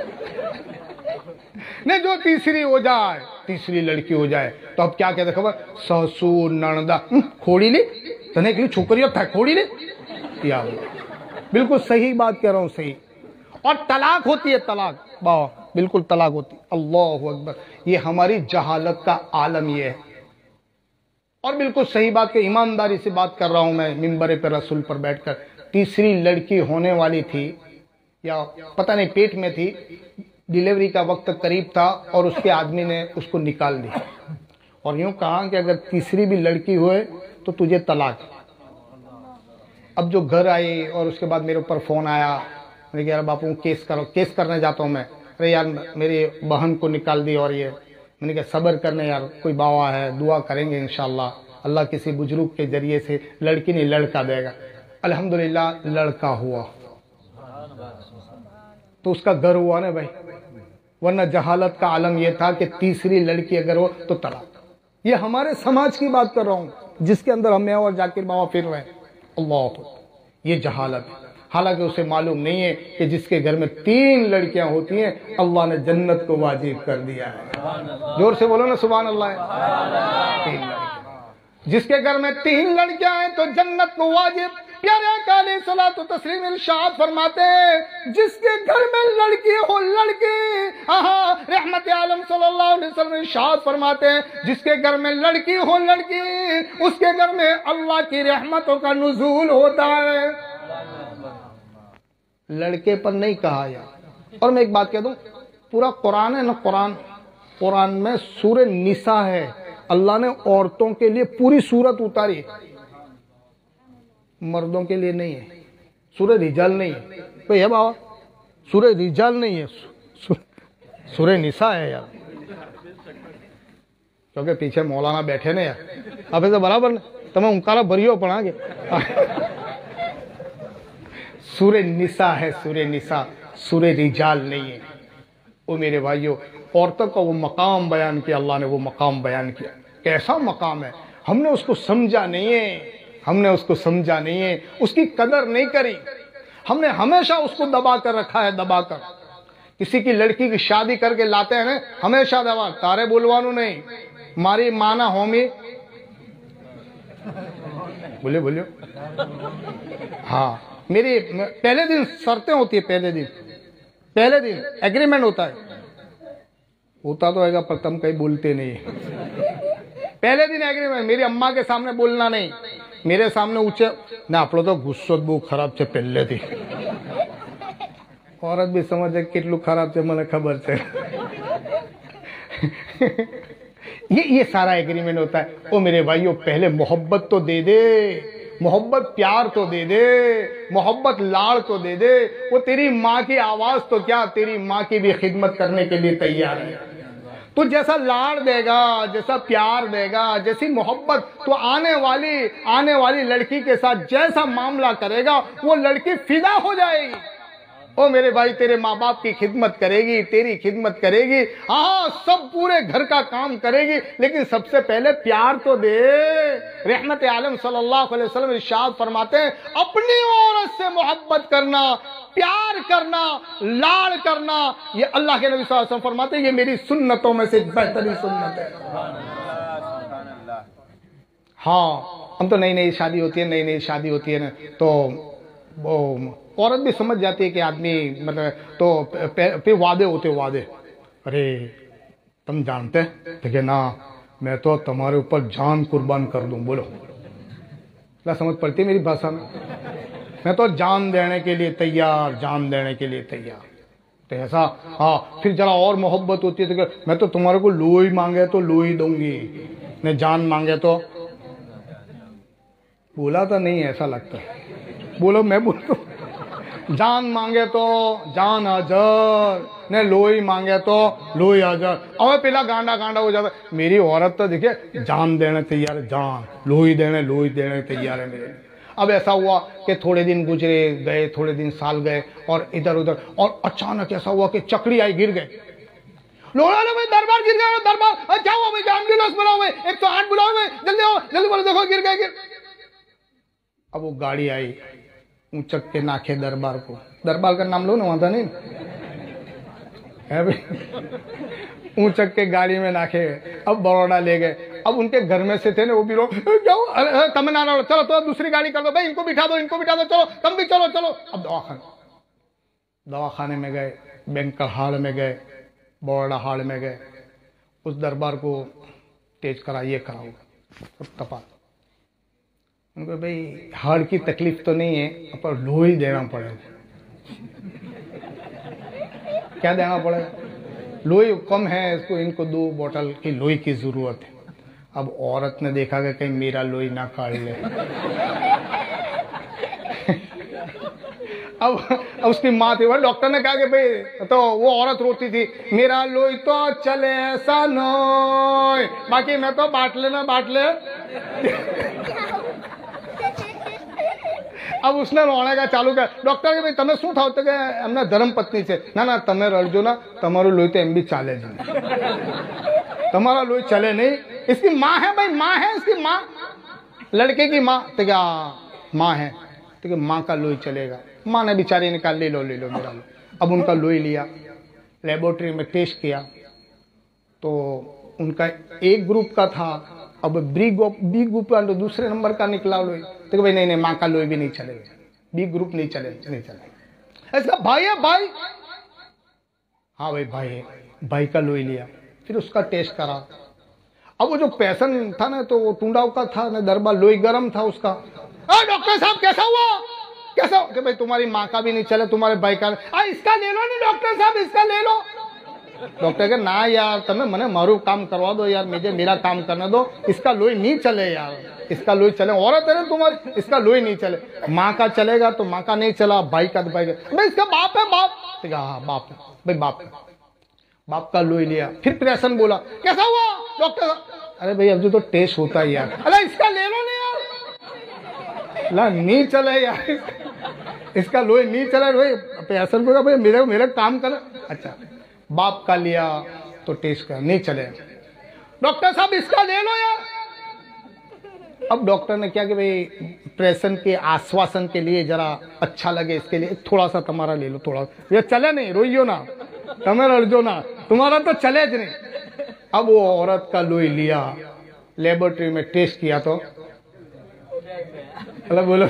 नहीं, जो तीसरी हो जाए, तीसरी लड़की हो जाए तो अब क्या कहते खबर, ससुर नणदा खोड़ी ली तने के लिए छोकरियों था खोड़ी ली, बिल्कुल सही बात कह रहा हूं, सही। और तलाक होती है, तलाक बिल्कुल तलाक होती। अल्लाहु अकबर, ये हमारी जहालत का आलम ये है। और बिल्कुल सही बात के ईमानदारी से बात कर रहा हूं मैं मिंबर पे रसूल पर बैठकर। तीसरी लड़की होने वाली थी या पता नहीं पेट में थी, डिलीवरी का वक्त करीब था और उसके आदमी ने उसको निकाल दिया और यूं कहा कि अगर तीसरी भी लड़की हुए तो तुझे तलाक। अब जो घर आई और उसके बाद मेरे ऊपर फोन आया, मैंने कहा यार बापू केस करो, केस करने जाता हूँ मैं। अरे यार मेरी बहन को निकाल दी और ये, मैंने कहा सब्र करने यार, कोई बाबा है, दुआ करेंगे इंशाल्लाह, अल्लाह किसी बुजुर्ग के जरिए से लड़की नहीं लड़का देगा। अल्हम्दुलिल्लाह लड़का हुआ तो उसका घर हुआ ना भाई, वरना जहालत का आलम यह था कि तीसरी लड़की अगर हो तो तलाक। ये हमारे समाज की बात कर रहा हूं जिसके अंदर हम और जाकिर बाबा फिर रहे हैं। अल्लाह, ये जहालत है। हालांकि उसे मालूम नहीं है कि जिसके घर में 3 लड़कियां होती हैं अल्लाह ने जन्नत को वाजिब कर दिया है। जोर से बोलो ना सुभान अल्लाह। 3 लड़कियां, जिसके घर में 3 लड़कियां हैं तो जन्नत को वाजिब। प्यारे आका अलैहिस्सलातु तस्लीम इरशाद फरमाते हैं जिसके घर में लड़की हो लड़की, रहमत आलम सल्लल्लाहु अलैहि वसल्लम इरशाद फरमाते हैं जिसके घर में लड़की हो लड़की, उसके घर में अल्लाह की रहमतों का नुज़ूल होता है। लड़के पर नहीं कहा यार। और मैं एक बात कह दूं, पूरा कुरान है ना, कुरान में सूरह निसा है, अल्लाह ने औरतों के लिए पूरी सूरत उतारी, मर्दों के लिए नहीं है। सूरह रिजाल नहीं है भाई, है बाबा, सूरह रिजाल नहीं है, सूरह निसा है यार, क्योंकि पीछे मौलाना बैठे ने यार, अब ऐसे बराबर ने तमें उनकारा भरियो पढ़ागे। सूरह निसा है, सूरह निसा, सूरह रिजाल नहीं है। वो मेरे भाइयों, औरतों का वो मकाम बयान किया अल्लाह ने, वो मकाम बयान किया। कैसा मकाम है, हमने उसको समझा नहीं है, हमने उसको समझा नहीं है, उसकी कदर नहीं करी। हमने हमेशा उसको दबा कर रखा है, दबा कर। किसी की लड़की की शादी करके लाते हैं ना, हमेशा दबा, तारे बोलवानू नहीं, मारी माना होमी, बोलियो बोलियो, हाँ मेरी पहले दिन शर्तें होती है, पहले दिन एग्रीमेंट होता तो है पर तुम कहीं बोलते नहीं। पहले दिन एग्रीमेंट, मेरी अम्मा के सामने बोलना नहीं, मेरे सामने ऊंचे ना, आप तो गुस्सो बहू खराब है पहले थी। औरत भी समझे कितलू खराब है, મને खबर है। ये सारा एग्रीमेंट होता है। ओ मेरे भाइयों, पहले मोहब्बत तो दे दे, मोहब्बत प्यार तो दे दे, मोहब्बत लाड़ तो दे दे। वो तेरी माँ की आवाज तो क्या, तेरी माँ की भी खिदमत करने के लिए तैयार है। तो जैसा लाड़ देगा, जैसा प्यार देगा, जैसी मोहब्बत, तो आने वाली लड़की के साथ जैसा मामला करेगा वो लड़की फिदा हो जाएगी। ओ मेरे भाई, तेरे माँ बाप की खिदमत करेगी, तेरी खिदमत करेगी, हाँ सब पूरे घर का काम करेगी, लेकिन सबसे पहले प्यार तो दे। रहमत आलम सल्लल्लाहु अलैहि वसल्लम इरशाद फरमाते हैं अपनी औरत से मोहब्बत करना, प्यार करना, लाड़ करना, ये अल्लाह के नबी सल्लल्लाहु अलैहि वसल्लम फरमाते हैं ये मेरी सुन्नतों में से बेहतरीन सुन्नत है। हाँ, हम तो नई शादी होती है ना, तो वो औरत भी समझ जाती है कि आदमी मतलब, तो फिर वादे होते, अरे तुम जानते हैं ना, मैं तो तुम्हारे ऊपर जान कुर्बान कर दूं। बोलो क्या समझ पड़ती है मेरी भाषा में? मैं तो जान देने के लिए तैयार, तो ऐसा। हाँ, फिर जरा और मोहब्बत होती है तो मैं तो तुम्हारे को लोई मांगे तो लोई दूंगी, ने जान मांगे तो। बोला तो नहीं, ऐसा लगता है। बोलो, मैं बोलता हूँ जान मांगे तो जान हाजर, ने लोई मांगे तो लोई हाजर। अब पहला गांडा हो जाता। मेरी औरत तो देखिए जान देने तैयार है, जान लोई देने तैयार है मेरे। अब ऐसा हुआ कि थोड़े दिन गुजरे गए, थोड़े दिन साल गए और इधर उधर, और अचानक ऐसा हुआ कि चकड़ी आई, गिर गए। लोग भाई दरबार गिर गया, दरबार क्या हुआ भाई, एम्बुलेंस बुलाओ भाई, 108 बुलाओ भाई, जल्दी आओ, जल्दी बोलो, देखो गिर गए। अब वो गाड़ी आई, ऊंचक के नाखे दरबार को, दरबार का नाम लो ना, वहां था नहीं है भाई। ऊंचक के गाड़ी में नाखे, अब बड़ौदा ले गए। अब उनके घर में से थे ना वो भी लोग, जाओ तमिलनाडु, चलो तो दूसरी गाड़ी कर दो भाई, इनको बिठा दो, चलो तुम भी चलो। अब दवाखाने में गए, बैंक हाल में गए, बड़ा हाल में गए, उस दरबार को तेज करा, ये कराओ, तपा। उनको भाई हार्ट की तकलीफ तो नहीं है, पर लोही देना पड़ेगा। क्या देना पड़ेगा? लोही कम है, इसको इनको 2 बोतल की लोही की जरूरत है। अब औरत ने देखा कि कहीं मेरा लोही ना काट ले। अब उसकी माँ थी, वो डॉक्टर ने कहा कि भाई, तो वो औरत रोती थी, मेरा लोही तो चले ऐसा नहीं, बाकी मैं तो बांट ले। अब उसने रोने का चालू किया। डॉक्टर के भाई તમે શું થાવ? તો કે એમના ધર્મ પત્ની છે। ના તમે રડજો ના, તમારું લોહી તો એમ બી ચાલે જ नहीं, તમારા લોહી चले नहीं। इसकी माँ है भाई, माँ है इसकी माँ, लड़के की माँ। तो क्या माँ है? तो क्या माँ का लोही चलेगा? माँ ने बेचारी ने कहा ले लो मेरा लोही। अब उनका लोही लिया, लेबोरेटरी में टेस्ट किया, तो उनका एक ग्रुप का था। अब बी ग्रुप का दूसरे नंबर का निकला लोही। तो भाई नहीं, माँ का लोही भी नहीं चलेगा, बी ग्रुप नहीं चलेगा। ऐसा भाई है भाई? हाँ भाई भाई है। भाई का लोही लिया, फिर उसका टेस्ट करा। अब वो जो पेशेंट था ना, तो वो टूंडाव का था ना, दरबार लोही गर्म था उसका। डॉक्टर साहब कैसा हुआ? कैसा? कि भाई तुम्हारी माँ का भी नहीं चले, तुम्हारे भाई का। इसका ले लो नहीं डॉक्टर साहब, इसका ले लो। डॉक्टर के ना यार, तमे मने मारू काम करवा दो यार, मुझे मेरा काम करने दो। इसका लोही नहीं चले यार, इसका लोही चले। औरत है ना तुम्हारी, इसका लोही नहीं चले। माँ का चलेगा तो माँ का नहीं चला, भाई का तो भाई का। भाई इसका बाप है, बाप। हाँ बाप है भाई, बाप का लोही लिया। फिर प्रेशन बोला, कैसा हुआ डॉक्टर? अरे भाई अब तो टेस्ट होता है यार। अरे इसका ले लो नहीं यार, ला नहीं चले यार, इसका लोही नहीं चला। भाई प्रेशन बोला, भाई मेरे काम कर। अच्छा, बाप का लिया तो टेस्ट कर, नहीं चले। डॉक्टर साहब इसका ले लो यार। अब डॉक्टर ने क्या कि भाई प्रेशन के आश्वासन के लिए, जरा अच्छा लगे इसके लिए, थोड़ा सा तुम्हारा ले लो, थोड़ा। ये चले नहीं, रोइयो ना, तुम्हें रड़जो ना, तुम्हारा तो चले ज नहीं। अब वो औरत का लोही लिया, लेबोरेटरी में टेस्ट किया, तो बोलो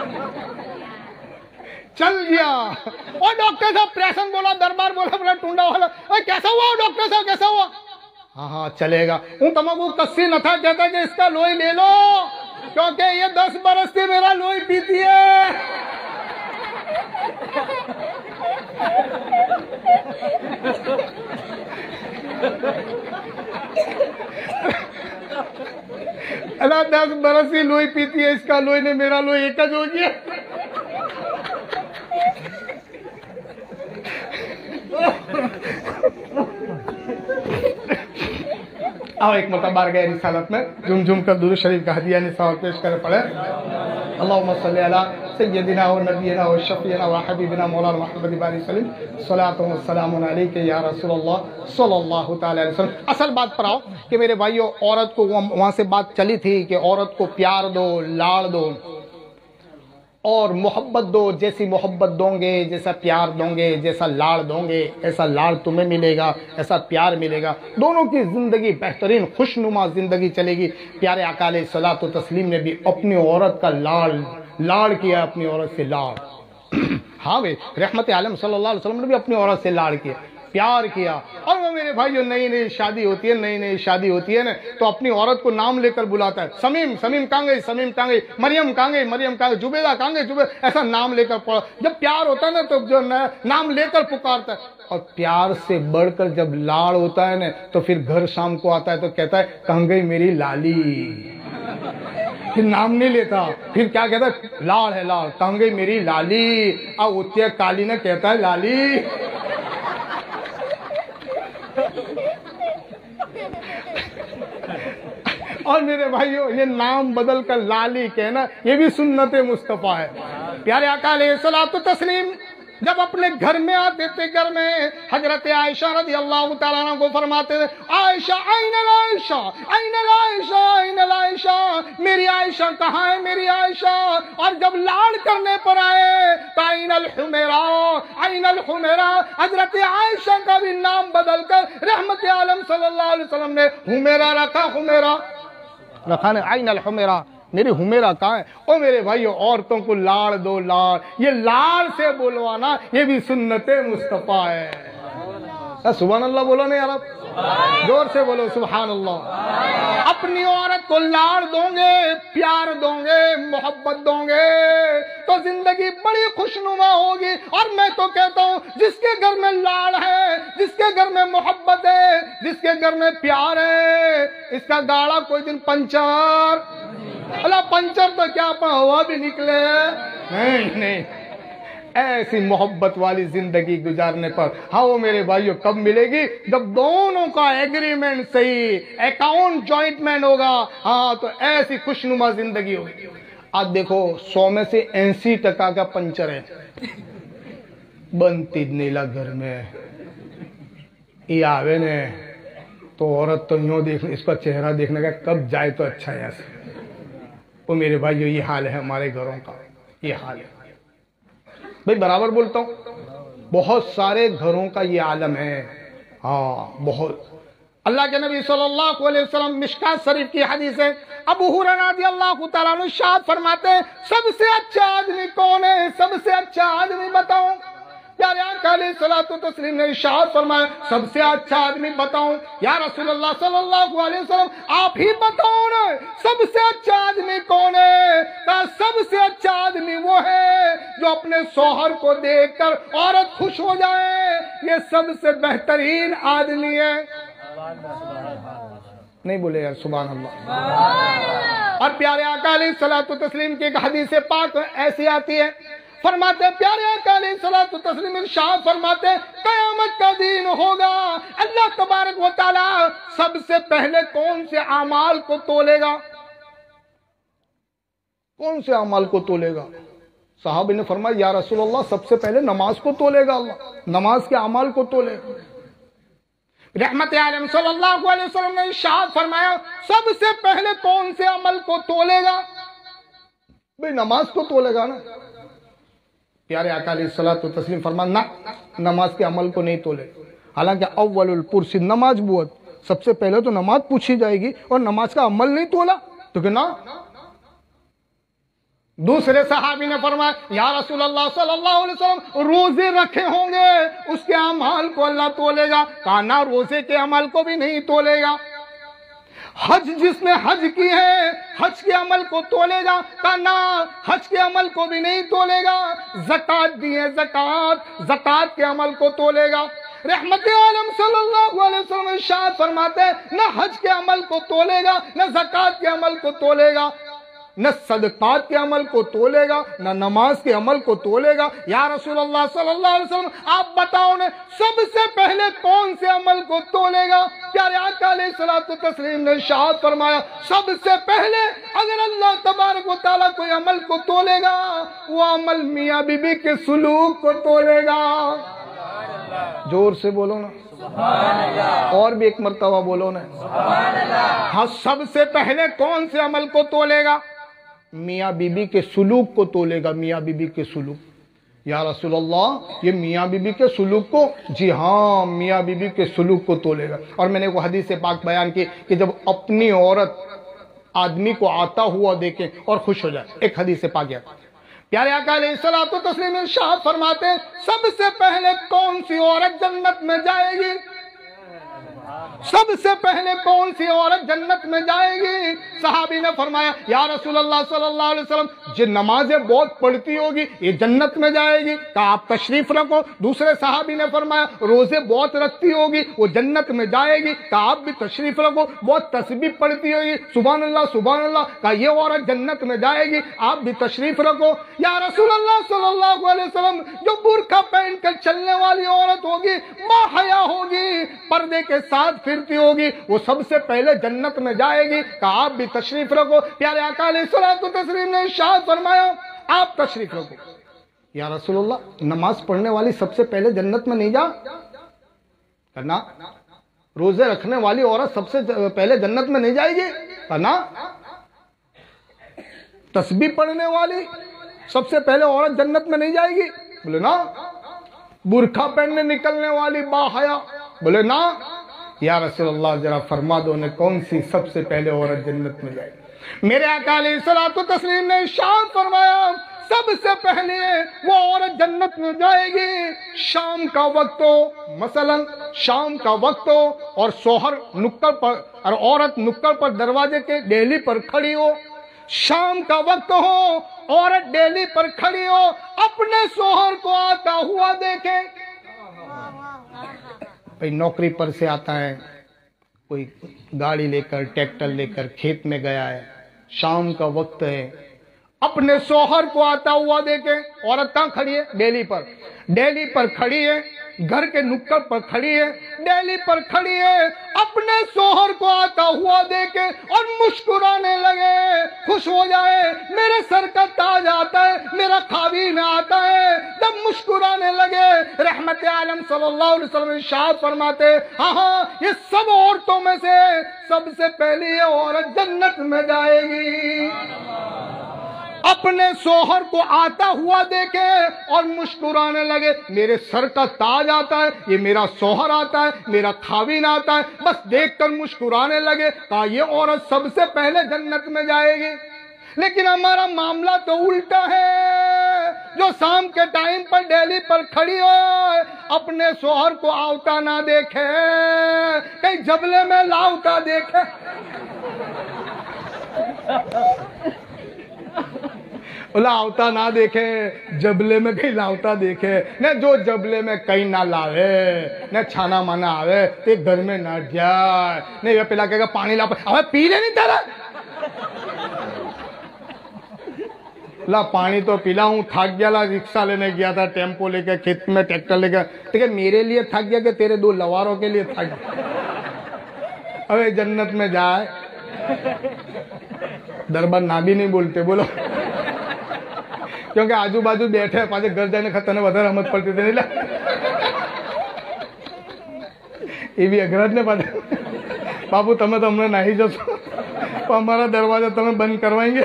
चल गया। और डॉक्टर साहब प्रेशन बोला, दरबार बोला टूंडा वाला, कैसा हुआ डॉक्टर साहब, कैसा हुआ? हाँ चलेगा। हूँ तमको कस्सी न था कहता कि इसका लोही ले लो, क्योंकि ये 10 बरस से मेरा लोही पीती है। अल्लाह 10 बरस से लोही पीती है, इसका लोही ने मेरा लोही एक हो गया। आओ एक मतलब बार गए रिसालत में झुम कर दुरूद शरीफ का हदिया निसार पेश करे पड़े। अल्लाहुम्मा सल्ली अला सय्यदिना व नबियना व शफीना व हबीबिना मौलाना मुहम्मद बारी सलीम सलातो व सलामुन अलैका या रसूलल्लाह सल्लल्लाहु तआला अलैहि वसल्लम। असल बात पर आओ कि मेरे भाइयों, औरत को वहां से बात चली थी कि औरत को प्यार दो, लाड़ दो और मोहब्बत दो। जैसी मोहब्बत दोगे, जैसा प्यार दोगे, जैसा लाड़ दोगे, ऐसा लाड़ तुम्हें मिलेगा, ऐसा प्यार मिलेगा। दोनों की जिंदगी बेहतरीन खुशनुमा जिंदगी चलेगी। प्यारे आका अलैहिस्सलातु व तस्लीम ने भी अपनी औरत का लाड़ किया, अपनी औरत से लाड़। हाँ भाई, रहमत आलम सल्लल्लाहु अलैहि वसल्लम ने भी अपनी औरत से लाड़ किया, प्यार किया। और वो मेरे भाइयों, नई शादी होती है ना, तो अपनी औरत को नाम लेकर बुलाता है। समीम कहाँ गई, समीम कहाँ गई, मरियम कहाँ गई, जुबेदा कहाँ गई, जुबेदा, ऐसा नाम लेकर पढ़ा। जब प्यार होता है ना, तो जो नाम लेकर पुकारता है। और प्यार से बढ़कर जब लाड़ होता है ना, तो फिर घर शाम को आता है तो कहता है कहाँ गई मेरी लाली। फिर नाम नहीं लेता, फिर क्या कहता है, लाड़ है लाड़, कहाँ गई मेरी लाली। अब उच्च काली ने कहता है लाली। और मेरे भाइयों, ये नाम बदल कर लाली कहना, ये भी सुन्नत मुस्तफा है। प्यारे आका अलैहिस्सलातु तस्लीम जब अपने घर में आते थे, घर में हजरत आयशा रज़ी अल्लाह तआला अन्हा को फरमाते थे, आयशा आइनल आयशा, आइनल आयशा, आइनल आयशा, मेरी आयशा कहाँ है, मेरी आयशा। और जब लाड़ करने पर आए तो आइनल हुमैरा, आइनल हुमैरा। हजरत आयशा का भी नाम बदलकर रहमत आलम सल्लल्लाहु अलैहि वसल्लम ने हुमैरा रखा, हुमैरा रखा ने, आइनल हुमैरा, मेरी हुमेरा कहाँ है। ओ मेरे भाइयों, औरतों को लाड़ दो, लाड़, ये लाड़ से बोलवाना, ये भी सुन्नते मुस्तफा है। सुभान अल्लाह बोलो नहीं यार, आप जोर से बोलो सुभान अल्लाह। अपनी औरत को लाड़ दोगे, प्यार दोगे, मोहब्बत दोगे तो जिंदगी बड़ी खुशनुमा होगी। और मैं तो कहता हूँ जिसके घर में लाड़ है, जिसके घर में मोहब्बत है, जिसके घर में प्यार है, इसका गाड़ा कोई दिन पंचर, अल्लाह पंचर तो क्या पर हवा भी निकले, नहीं। ऐसी मोहब्बत वाली जिंदगी गुजारने पर हाँ वो मेरे भाइयों कब मिलेगी, जब दोनों का एग्रीमेंट सही, अकाउंट जॉइंटमेंट होगा, हाँ तो ऐसी खुशनुमा जिंदगी होगी। आज देखो 100 में से 80% का पंचर है, बनती नीला घर में ये आवे ने तो औरत तो यूं देख, इसका चेहरा देखने का कब जाए तो अच्छा है ऐसे। वो मेरे भाइयों ये हाल है हमारे घरों का, ये हाल है भाई, बराबर बोलता हूँ, बहुत सारे घरों का ये आलम है। हाँ बहुत। अल्लाह के नबी सल्लल्लाहु अलैहि वसल्लम, मिशकात शरीफ की हदीस है, अबू हुरैरा रज़ियल्लाहु तआला अन्हु इरशाद फरमाते हैं, सबसे अच्छा आदमी कौन है, सबसे अच्छा आदमी बताओ। प्यारे आका अलैहिस्सलातु तस्लीम ने इरशाद फरमाया, सबसे अच्छा आदमी बताऊं या रसूलुल्लाह सल्लल्लाहु अलैहि वसल्लम, आप ही बताओ ना सबसे अच्छा आदमी कौन है। कहा सबसे अच्छा आदमी वो है जो अपने शौहर को देखकर औरत खुश हो जाए, ये सबसे बेहतरीन आदमी है। नहीं बोले यार सुभान अल्लाह। और प्यारे आका अलैहिस्सलातु तस्लीम की एक हदीस पाक ऐसी आती है, फरमाते प्यारे आका अलैहिस्सलातु तस्लीम इरशाद फरमाते, क़यामत का दिन होगा, अल्लाह तबारक व तआला सबसे पहले कौन से अमाल को तोलेगा, कौन से अमाल को तोलेगा। साहब ने फरमाया या रसूल अल्लाह सबसे पहले नमाज को तोलेगा, अल्लाह नमाज के अमाल को तोलेगा। रहमत आलम सल्लल्लाहु अलैहि वसल्लम ने इरशाद फरमाया सबसे पहले कौन से अमल को तोलेगा, भाई नमाज को तोलेगा ना। प्यारे आका अलैहिस्सलातु तस्लीम फरमान ना, नमाज के अमल को नहीं तोले। हालांकि अव्वलुल पुरसी नमाज बुअत, सबसे पहले तो नमाज पूछी जाएगी और नमाज का अमल नहीं तोला तो क्या ना। दूसरे सहाबी ने फरमाया या रसूल अल्लाह सल्लल्लाहु अलैहि वसल्लम, रोजे रखे होंगे उसके अमाल को अल्लाह तोलेगा। कहा ना, रोजे के अमल को भी नहीं तोलेगा। हज जिसने हज की है हज के अमल को तोलेगा, का ना हज के अमल को भी नहीं तोलेगा। ज़कात दी है, ज़कात के अमल को तोलेगा। रहमत आलम सल्लल्लाहु अलैहि वसल्लम इरशाद फरमाते हैं न हज के अमल को तोलेगा, न ज़कात के अमल को तोलेगा, न सदकात के अमल को तोलेगा, न नमाज के अमल को तोलेगा। या रसूलुल्लाह सल्लल्लाहु अलैहि वसल्लम आप बताओ ने सबसे पहले कौन से अमल को तोलेगा। प्यारे आका अलैहिस्सलातु तस्लीम ने इरशाद फरमाया सबसे पहले अगर अल्लाह तबारक व तआला कोई अमल को तोलेगा, वो अमल मियाँ बीबी के सुलूक को तोलेगा। जोर से बोलो ना, और भी एक मर्तबा बोलो ना। हाँ, सबसे पहले कौन से अमल को तोलेगा, मियाँ बीबी के सुलूक को तोलेगा। मियाँ बीबी के सुलूक, या रसूलल्लाह ये मियाँ बीबी के सुलूक को, जी हाँ मियाँ बीबी के सुलूक को तोलेगा। और मैंने वो हदीस पाक बयान की कि जब अपनी औरत आदमी को आता हुआ देखे और खुश हो जाए, एक हदीस पाक गया। प्यारे आका अलैहिस्सलातु तस्लीम इरशाद फरमाते हैं सबसे पहले कौन सी औरत जन्नत में जाएगी, सबसे पहले कौन सी औरत जन्नत में जाएगी। सहाबी ने फरमाया या रसूलल्लाह सल्लल्लाहु अलैहि वसल्लम, जो नमाजें बहुत पढ़ती होगी ये जन्नत में जाएगी। कहा आप तशरीफ रखो। दूसरे सहाबी ने फरमाया रोजे बहुत रखती होगी वो जन्नत में जाएगी। कहा आप भी तशरीफ रखो। बहुत तस्बीह पढ़ती होगी, सुभान अल्लाह सुभान अल्लाह। कहा ये औरत जन्नत में जाएगी, आप भी तशरीफ रखो। या रसूलल्लाह सल्लल्लाहु अलैहि वसल्लम, जो बुर्का पहन कर चलने वाली औरत होगी, माहया होगी, पर्दे के साथ फिरती होगी, वो सबसे पहले जन्नत में जाएगी। कहा आप भी तशरीफ रखो। प्यारे आका अलैहिस्सलातु तस्लीम ने इरशाद फरमाया आप तशरीफ रखो। या रसूलुल्लाह नमाज पढ़ने वाली सबसे पहले जन्नत में नहीं जा करना, रोजे रखने वाली औरत सबसे पहले जन्नत में नहीं जाएगी करना, तस्बीह पढ़ने वाली सबसे पहले औरत जन्नत में नहीं जाएगी, बोले ना। बुरखा पहनने निकलने वाली बाहया, बोले ना। या रसूलल्लाह जरा फरमा दो ने कौन सी सबसे पहले औरत जन्नत में जाएगी। मेरे आका अलैहिस्सलातु तस्लीम ने इरशाद फरमाया सबसे पहले वो औरत जन्नत में जाएगी। शाम का वक्त हो, मसलन शाम का वक्त हो और शौहर नुक्कड़ पर और औरत नुक्कड़ पर दरवाजे के डेली पर खड़ी हो। शाम का वक्त हो, औरत डेली पर खड़ी हो, अपने शौहर को आता हुआ देखे। भाई नौकरी पर से आता है, कोई गाड़ी लेकर ट्रैक्टर लेकर खेत में गया है, शाम का वक्त है, अपने शौहर को आता हुआ देखे। औरत कहाँ खड़ी है? डेली पर खड़ी है, घर के नुक्कड़ पर खड़ी है, डेली पर खड़ी है, अपने शौहर को आता हुआ देखे और मुस्कुराने लगे, खुश हो जाए। मेरे सर का ताज आता है, मेरा खाबीन आता है, तब मुस्कुराने लगे। रहमत आलम सल्लल्लाहु अलैहि वसल्लम इरशाद फरमाते, हाँ ये सब औरतों में से सबसे पहले ये औरत जन्नत में जाएगी। अपने शौहर को आता हुआ देखे और मुस्कुराने लगे। मेरे सर का ताज आता है, ये मेरा शौहर आता है, मेरा खाविन आता है, बस देखकर मुस्कुराने लगे। कहा ये औरत सबसे पहले जन्नत में जाएगी। लेकिन हमारा मामला तो उल्टा है, जो शाम के टाइम पर डेली पर खड़ी हो, अपने शौहर को आवता ना देखे, कहीं जबले में लावता देखे। लावता ना देखे, जबले में कहीं लावता देखे न, जो जबले में कहीं ना लावे न, छाना माना आवे ते घर में ना जाए नहीं। वे पिला कहेगा पानी ला, अबे पी ले नहीं तेरा ला पानी तो पिला हूँ, थक गया ला, रिक्शा लेने गया था, टेम्पो लेके, खेत में ट्रैक्टर लेके, ठीक है मेरे लिए थक गया कि तेरे दो लवारों के लिए थक गया। अबे जन्नत में जाए, दरबार ना भी नहीं बोलते, बोलो क्योंकि आजू बाजू बैठे पाछे घर जाने खतने વધારે રમત પડતી હતી એટલે એ બી અઘરાજ ને પાછા બાપુ તમે તો હમણાં નાહી જશો પણ અમારા દરવાજા તમે બંધ કરવાएंगे।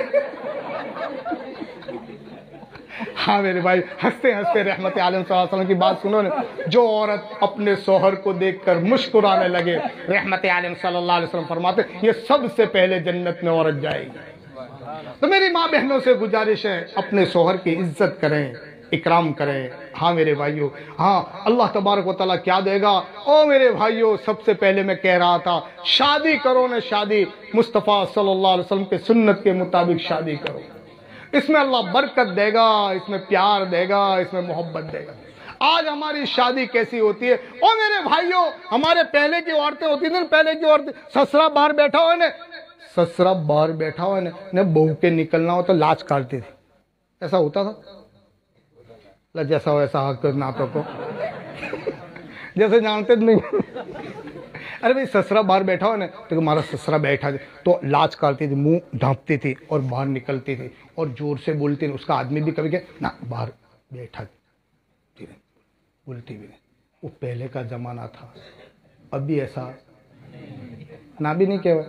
हाँ मेरे भाई, हंसते हंसते रहमत आलम सल्लल्लाहु अलैहि वसल्लम की बात सुनो ना। जो औरत अपने शौहर को देखकर मुस्कुराने लगे, रहमत आलम सल्लल्लाहु अलैहि वसल्लम फरमाते ये सबसे पहले जन्नत में औरत जाएगी। तो मेरी माँ बहनों से गुजारिश है, अपने शौहर की इज्जत करें, इकराम करें। हाँ मेरे भाइयों, हाँ अल्लाह तबारक व तआला क्या देगा। ओ मेरे भाइयों, सबसे पहले मैं कह रहा था शादी करो ना, शादी मुस्तफ़ा सल्लल्लाहु अलैहि वसल्लम के सुन्नत के मुताबिक शादी करो। इसमें अल्लाह बरकत देगा, इसमें प्यार देगा, इसमें मोहब्बत देगा। आज हमारी शादी कैसी होती है? ओ मेरे भाइयों, हमारे पहले की औरतें होती थी, पहले की औरतें, ससुरा बाहर बैठा हो ना, ससुरा बाहर बैठा हो ना, बहू के निकलना हो तो लाज काटती थी। ऐसा होता था, जैसा हो ऐसा हक ना तो को जैसे जानते नहीं। अरे भाई ससुरा बाहर बैठा हो ना, तो हमारा ससुरा बैठा तो लाज काटती थी, मुंह ढांपती थी और बाहर निकलती थी और जोर से बोलती थी। उसका आदमी भी कभी कहे ना बाहर बैठा थी, बोलती भी नहीं। वो पहले का जमाना था, अभी ऐसा ना भी नहीं कहवा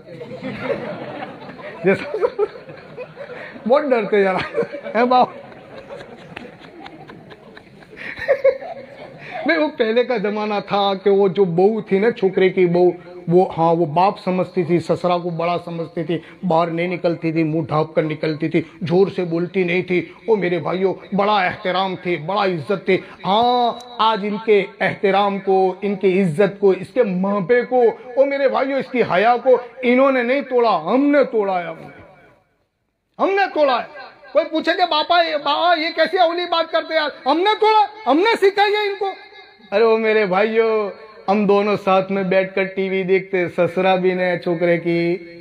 जैसा बहुत डरते जरा है बाप। नहीं वो पहले का जमाना था कि वो जो बहू थी ना, छोकरे की बहू, वो हाँ वो बाप समझती थी, ससुरा को बड़ा समझती थी, बाहर नहीं निकलती थी, मुंह ढाँप कर निकलती थी, जोर से बोलती नहीं थी। वो मेरे भाइयों बड़ा एहतराम थी, बड़ा इज्जत थी। हाँ आज इनके एहतराम को, इनकी इज्जत को, इसके महबे को, वो मेरे भाइयों इसकी हया को इन्होंने नहीं तोड़ा, हमने तोड़ा है। हमने तोड़ा है। कोई पूछेगा बापा ये कैसी अवली बात करते यार, हमने तोड़ा, हमने सिखाई है इनको। अरे वो मेरे भाइयों, हम दोनों साथ में बैठकर टीवी देखते, ससुरा भी ने छोकरे की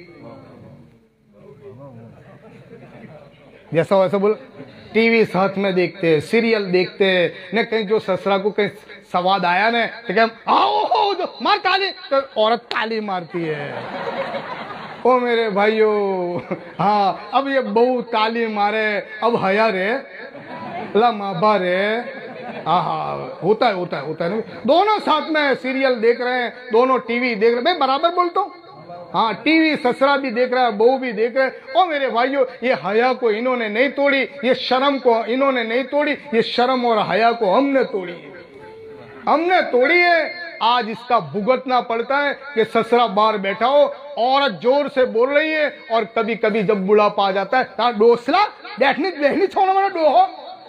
जैसा वैसा बोल, टीवी साथ में देखते, सीरियल देखते न, कहीं जो ससुरा को कहीं स्वाद आया न तो क्या आओ जो मार ताली, तो औरत ताली मारती है। ओ मेरे भाइयों, हाँ अब ये बहू ताली मारे, अब हया रे ला माबा रे। हाँ होता है ना। दोनों साथ में सीरियल देख रहे हैं, दोनों टीवी देख रहे हैं, मैं बराबर बोलता हूँ। हाँ टीवी ससुरा भी देख रहा है, बहू भी देख रहे हैं। ओ मेरे भाइयों, ये हया को इन्होंने नहीं तोड़ी, ये शर्म को इन्होंने नहीं तोड़ी, ये शर्म और हया को हमने तोड़ी है, हमने तोड़ी है। आज इसका भुगतना पड़ता है कि ससुरा बाहर बैठा हो, औरत जोर से बोल रही है, और कभी कभी जब बुढ़ापा आ जाता है डोसला बैठनी बैठनी छोड़ो मैंने डोहो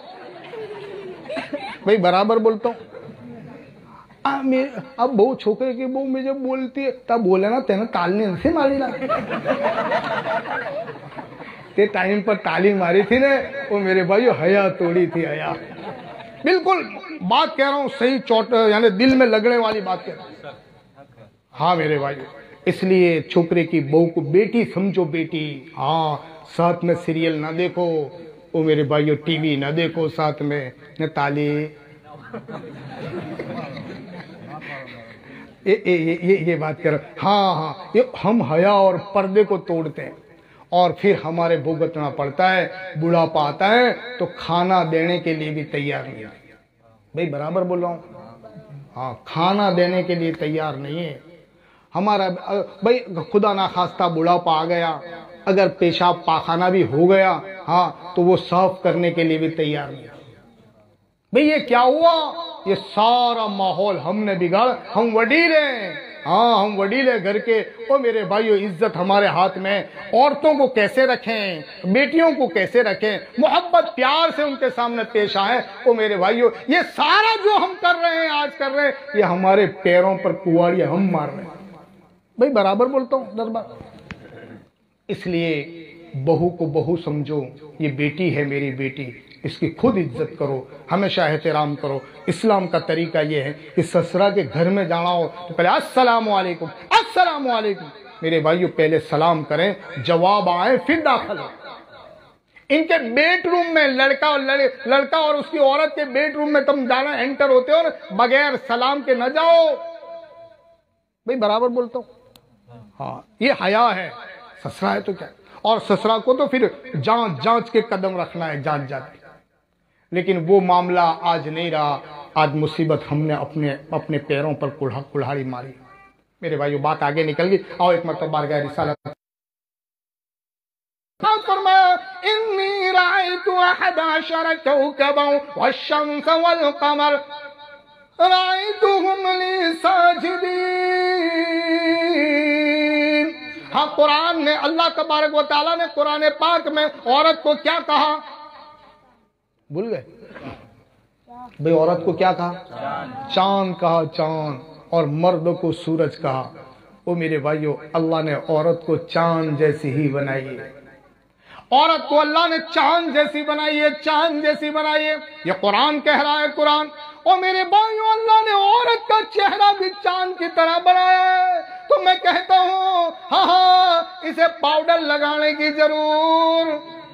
भाई बराबर बोलता हूँ। अब बहु छोकरे की बहु मुझे बोलती है तब बोले ना तेने तालने से मारी ना ते टाइम पर ताली मारी थी ने वो मेरे भाई हया तोड़ी थी हया। बिल्कुल बात कह रहा हूँ सही चोट यानी दिल में लगने वाली बात कह रहा हूँ। हाँ मेरे भाई, इसलिए छोकरे की बहू को बेटी समझो बेटी। हाँ साथ में सीरियल ना देखो, वो मेरे भाइयों टीवी ना देखो साथ में न ताली ये बात करो। हाँ हाँ ये हम हया और पर्दे को तोड़ते हैं और फिर हमारे भुगतना पड़ता है। बुढ़ापा आता है तो खाना देने के लिए भी तैयार नहीं है भाई बराबर बोल रहा हूँ। हाँ खाना देने के लिए तैयार नहीं है हमारा भाई। खुदा ना खास्ता बुढ़ापा आ गया, अगर पेशाब पाखाना भी हो गया हाँ तो वो साफ करने के लिए भी तैयार नहीं है भाई। ये क्या हुआ, ये सारा माहौल हमने बिगाड़। हम वडील हैं, हाँ हम वडील हैं घर के। ओ मेरे भाइयों इज्जत हमारे हाथ में। औरतों को कैसे रखें, बेटियों को कैसे रखें, मोहब्बत प्यार से उनके सामने पेश आए। ओ मेरे भाइयों ये सारा जो हम कर रहे हैं आज कर रहे हैं, ये हमारे पैरों पर कुआड़ियां हम मार रहे हैं भाई बराबर बोलता हूँ दरबार। इसलिए बहू को बहू समझो, ये बेटी है मेरी बेटी, इसकी खुद इज्जत करो, हमेशा एहतराम करो। इस्लाम का तरीका ये है कि ससुरा के घर में जाना हो तो पहले अस्सलाम वालेकुम अस्सलाम वालेकुम। मेरे भाइयों पहले सलाम करें, जवाब आए फिर दाखिल हो। इनके बेडरूम में लड़का और उसकी औरत के बेडरूम में तुम जाना एंटर होते हो ना बगैर सलाम के न जाओ भाई बराबर बोलता हूँ। हाँ ये हया है, ससुरा है तो क्या। और ससुरा को तो फिर जांच के कदम रखना है, जांच जाती। लेकिन वो मामला आज नहीं रहा। आज मुसीबत हमने अपने पैरों पर कुल्हाड़ी मारी। मेरे भाइयों बात आगे निकल गई। आओ एक मरतबा बारगाह रिसालत फरमाया इन्नी रायतु अहद अशर कौकबन वश्शम्स वल कमर रायतुहुम ली साजिदीन। हाँ कुरान ने अल्लाह तबारक व तआला ने कुरान पाक में औरत को क्या कहा भूल गए भाई। औरत को क्या कहा, चांद कहा चांद, और मर्द को सूरज कहा। वो मेरे भाइयों अल्लाह ने औरत को चांद जैसी ही बनाई है। औरत को अल्लाह ने चांद जैसी बनाई है, चांद जैसी बनाई है। ये कुरान कह रहा है कुरान। और मेरे भाइयों अल्लाह ने औरत का चेहरा भी चांद की तरह बनाया है। तो मैं कहता हूँ हाँ इसे पाउडर लगाने की जरूर।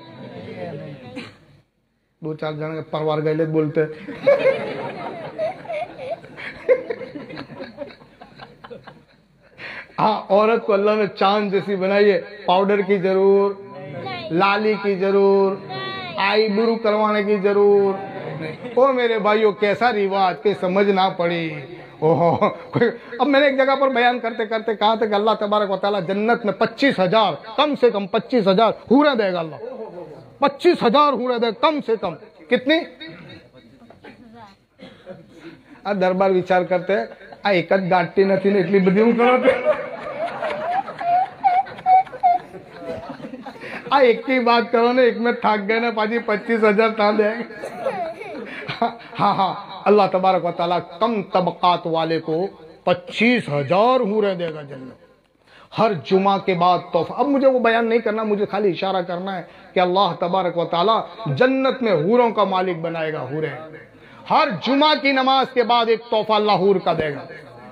दो चार जन परिवार गए बोलते हाँ औरत को अल्लाह ने चांद जैसी बनाई है। पाउडर की जरूर, लाली की जरूर, आई ब्रू करवाने की जरूर नहीं। ओ मेरे भाइयों कैसा रिवाज के समझ ना पड़ी। ओहो अब मैंने एक जगह पर बयान करते करते कहा था कि अल्लाह तबारक व तआला जन्नत में 25,000 कम से कम 25,000 हूरें देगा। अल्लाह 25,000 हूरें देगा कम से कम। कितनी आ दरबार विचार करते आ एक ज गांठती नहीं ने એટલી બધી હું કરો आ एक की बात करो ना, एक में थक गए ना पाजी 25,000 ता दे। हाँ हाँ अल्लाह तबारक व तआला कम तबकात वाले को 25,000 हूरें देगा जन्नत। हर जुमा के बाद तोहफा। अब मुझे वो बयान नहीं करना, मुझे खाली इशारा करना है कि अल्लाह तबारक व तआला जन्नत में हूरों का मालिक बनाएगा। हूरें हर जुमा की नमाज के बाद एक तोहफा अल्लाह हूर का देगा।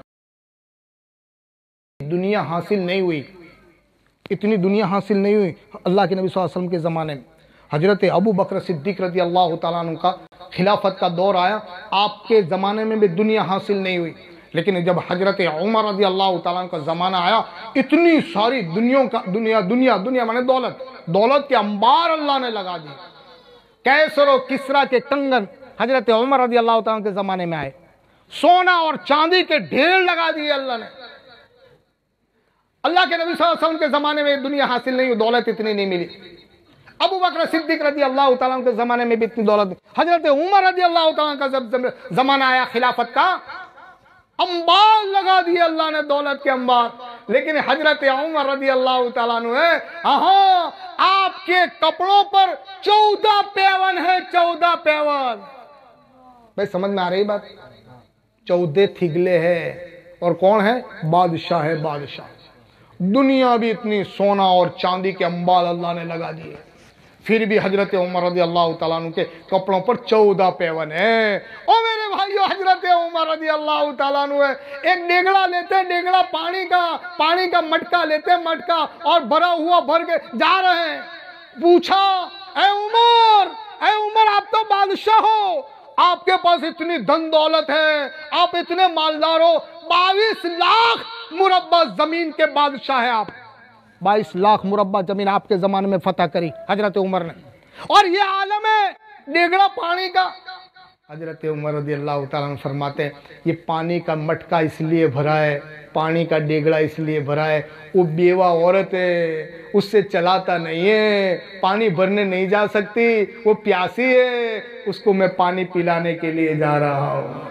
दुनिया हासिल नहीं हुई, इतनी दुनिया हासिल नहीं हुई अल्लाह के नबी सल्लल्लाहु अलैहि वसल्लम के ज़माने में। हजरत अबू बकर सिद्दीक रज़ी अल्लाह तआला अन्हु का खिलाफत का दौर आया, आपके ज़माने में भी दुनिया हासिल नहीं हुई। लेकिन जब हजरत उमर रज़ी अल्लाह तआला का ज़माना आया, इतनी सारी दुनिया माने दौलत के अंबार अल्लाह ने लगा दी। कैसर और किसरा के कंगन हजरत उमर रज़ी अल्लाह तआला के ज़माने में आए। सोना और चांदी के ढेर लगा दिए अल्लाह ने। अल्लाह के नबी सल्लल्लाहु अलैहि वसल्लम के ज़माने में दुनिया हासिल नहीं हुई, दौलत इतनी नहीं मिली। अबू बकर सिद्दीक रज़ी अल्लाह तआला के ज़माने में भी इतनी दौलत। हजरत उमर रज़ी अल्लाह तआला का जब ज़माना आया खिलाफत का, अंबार लगा दिए अल्लाह ने दौलत के अंबार। लेकिन हजरत उमर रज़ी अल्लाह तआला अन्हु है, हाँ आपके कपड़ों पर 14 पेवन है, 14 पेवन। भाई समझ में आ रही बात? 14 थिगले है, और कौन है? बादशाह है, बादशाह। दुनिया भी इतनी सोना और चांदी के अंबाल अल्लाह ने लगा दिए, फिर भी हजरत उमर रज़ी अल्लाह तआला अन्हु के कपड़ों पर 14 पेवन है। और मेरे भाइयों, हजरत उमर रज़ी अल्लाह तआला अन्हु है, एक डेगड़ा लेते, डेगड़ा पानी का मटका लेते, मटका, और भरा हुआ भर के जा रहे हैं। पूछा, ए उमर आप तो बादशाह हो, आपके पास इतनी धन दौलत है, आप इतने मालदार हो, 22 लाख मुरब्बा जमीन के बादशाह है आप। 22 लाख मुरब्बा जमीन आपके जमाने में फतह करी हजरत उमर ने, और ये आलम है डेगड़ा पानी का। हजरत उमर रज़ी अल्लाह तआला अन्हु फरमाते हैं, ये पानी का मटका इसलिए भरा है, पानी का डेगड़ा इसलिए भरा है, वो बेवा औरत है, उससे चलाता नहीं है, पानी भरने नहीं जा सकती, वो प्यासी है, उसको मैं पानी पिलाने के लिए जा रहा हूँ।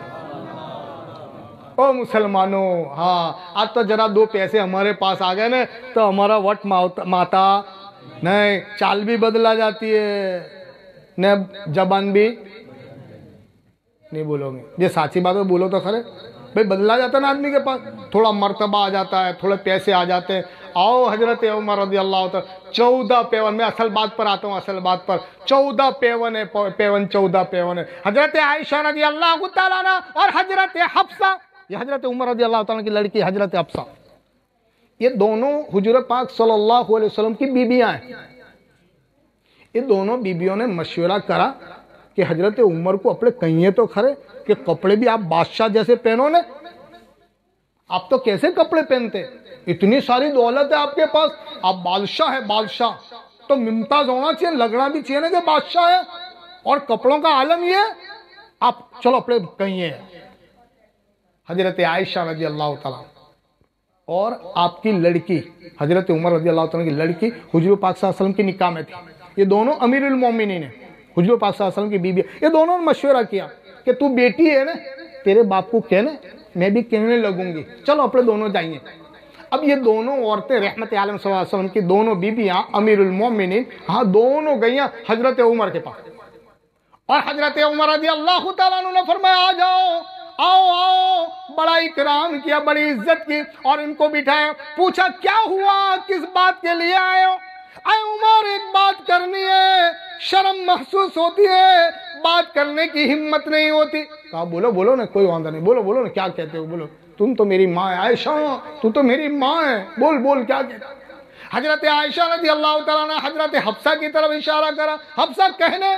ओ मुसलमानों, हाँ आज तो जरा 2 पैसे हमारे पास आ गए ना, तो हमारा वट माता नहीं, चाल भी बदला जाती है, न जबान भी नहीं बोलोगे। ये साची बात है, बोलो तो खरे भाई, बदला जाता है ना आदमी के पास, थोड़ा मर्तबा आ जाता है, थोड़े पैसे आ जाते हैं। आओ हजरत उमर रज़ी अल्लाह तआला 14 पेवन, मैं असल बात पर आता हूँ, असल बात पर 14 पेवन है, पेवन 14 पेवन है। हजरत आयशा रज़ी अल्लाह तआला अन्हा और हजरत हफ्सा, ये हजरत उमर रज़ी अल्लाह तआला की लड़की हजरत हफ्सा, ये दोनों हुजूर पाक सल्लल्लाहु अलैहि वसल्लम की बीबियां हैं। ये दोनों बीबियों ने मशवरा करा कि हजरत उमर को अपने कहिए तो खरे कि कपड़े भी आप बादशाह जैसे पहनो ने, आप तो कैसे कपड़े पहनते, इतनी सारी दौलत है आपके पास, आप बादशाह है, बादशाह तो मुमताज होना चाहिए, लगना भी चाहिए ना कि बादशाह है, और कपड़ों का आलम ये, आप चलो अपने कहिए। हजरत आयशा रज़ी अल्लाह तआला और आपकी लड़की हजरत उमर रज़ी अल्लाह तआला की लड़की हुजूर पाक सल्लल्लाहु अलैहि वसल्लम की निकाह में थी। ये दोनों अमीरुल मोमिनीन है, हुजूर पाक सल्लल्लाहु अलैहि वसल्लम की बीबी। ये दोनों ने मशवरा किया कि तू बेटी है ना, तेरे बाप को कहने, मैं भी कहने लगूंगी, चलो अपने दोनों जाइए। अब ये दोनों औरतें रहमत आलम सल्लल्लाहु अलैहि वसल्लम की दोनों बीबियां अमीरुल मोमिनीन, हाँ दोनों गई हजरत उमर के पास, और हजरत उमर रज़ी अल्लाह तआला अन्हु ने फरमाया, आ जाओ, आओ आओ, बड़ा इकराम किया, बड़ी इज्जत की, और इनको बिठाया। पूछा क्या हुआ, किस बात के लिए आए हो? अरे उमर एक बात करनी है, शर्म महसूस होती है, बात करने की हिम्मत नहीं होती। कहा बोलो बोलो ना, कोई वांदा नहीं, बोलो बोलो ना, क्या कहते हो बोलो, तुम तो मेरी माँ है आयशा, तू तो मेरी माँ है, बोल बोल क्या कहते। हजरत आयशा रज़ी अल्लाह तआला ने हजरत हफ्सा की तरफ इशारा करा। हफ्सा कहने,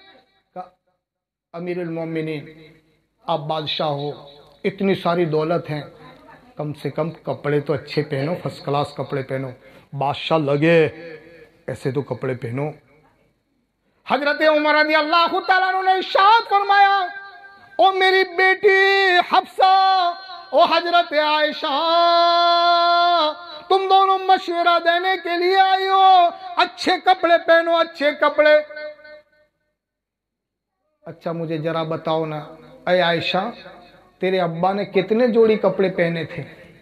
अमीरुल मोमिनीन आप बादशाह हो, इतनी सारी दौलत है, कम से कम कपड़े तो अच्छे पहनो, फर्स्ट क्लास कपड़े पहनो, बादशाह लगे ऐसे तो कपड़े पहनो। हजरत उमर रज़ी अल्लाह तआला अन्हु ने इरशाद फरमाया, ओ मेरी बेटी हफ्सा, ओ हजरत आयशा, तुम दोनों मशवरा देने के लिए आई हो, अच्छे कपड़े पहनो, अच्छे कपड़े। अच्छा मुझे जरा बताओ ना, अय आयशा, तेरे अब्बा ने कितने जोड़ी कपड़े पहने थे?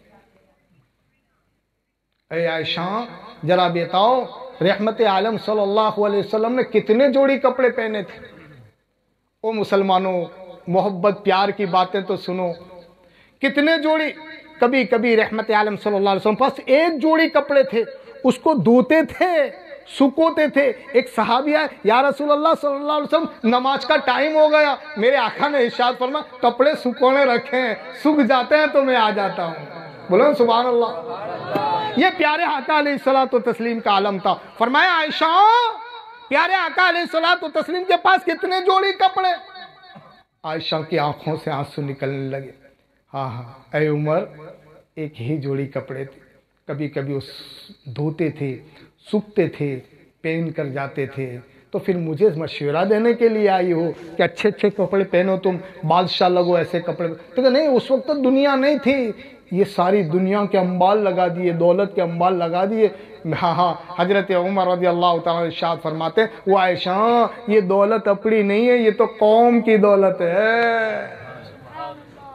अय आयशा जरा बताओ, रहमत आलम सल्लल्लाहु अलैहि वसल्लम ने कितने जोड़ी कपड़े पहने थे? ओ मुसलमानों, मोहब्बत प्यार की बातें तो सुनो, कितने जोड़ी। कभी कभी रहमत आलम सल्लल्लाहु अलैहि वसल्लम पास एक जोड़ी कपड़े थे, उसको धोते थे, सुकोते थे। एक सहाबिया, या रसूल अल्लाह सल्लल्लाहु अलैहि वसल्लम नमाज का टाइम हो गया, मेरे आका ने इरशाद फरमाया कपड़े सुकोने रखे हैं, सूख जाते हैं तो मैं आ जाता हूँ। बोलो सुभान अल्लाह। ये प्यारे आका अलैहिस्सलातु तस्लीम का आलम था। फरमाया आयशा, प्यारे आका अलैहिस्सलातु तस्लीम के पास कितने जोड़ी कपड़े? आयशा की आंखों से आंसू निकलने लगे। हाँ हाँ ऐ उमर, एक ही जोड़ी कपड़े थे, कभी कभी उस धोते थे, सूखते थे, पहन कर जाते थे, तो फिर मुझे मशवरा देने के लिए आई हो कि अच्छे अच्छे कपड़े पहनो, तुम बादशाह लगो ऐसे कपड़े। तो नहीं, उस वक्त तो दुनिया नहीं थी, ये सारी दुनिया के अंबाल लगा दिए, दौलत के अंबाल लगा दिए। हाँ हाँ, हजरत उमर रज़ी अल्लाह तआला इरशाद फरमाते, वो आयशा ये दौलत अपनी नहीं है, ये तो कौम की दौलत है।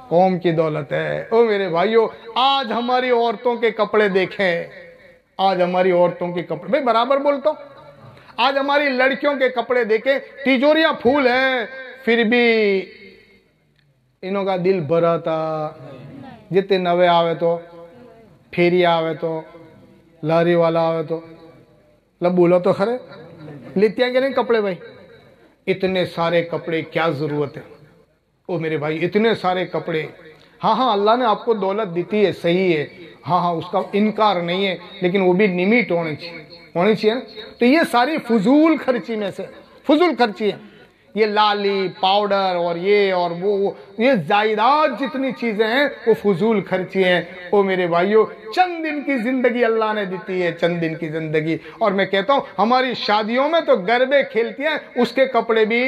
कौम की दौलत है। ओ मेरे भाइयों, आज हमारी औरतों के कपड़े देखें, आज हमारी औरतों के कपड़े, भाई बराबर बोलता हूँ, आज हमारी लड़कियों के कपड़े देखें, तिजोरियां फूल हैं, फिर भी इनों का दिल भरा था। जितने नवे आवे तो, फेरिया आवे तो, लारी वाला आवे तो, लब बोलो तो खरे लेते हैं कि नहीं कपड़े भाई। इतने सारे कपड़े क्या जरूरत है ओ मेरे भाई, इतने सारे कपड़े। हाँ हाँ, अल्लाह ने आपको दौलत दी है, सही है, हाँ हाँ, उसका इनकार नहीं है, लेकिन वो भी लिमिट होनी चाहिए ना। तो ये सारी फजूल खर्ची में से फजूल खर्ची है, ये लाली पाउडर और ये और वो ये जायदाद जितनी चीजें हैं वो फजूल खर्ची हैं। ओ मेरे भाइयों, चंद दिन की जिंदगी अल्लाह ने दी है, चंद दिन की जिंदगी। और मैं कहता हूं हमारी शादियों में तो गरबे खेलती हैं, उसके कपड़े भी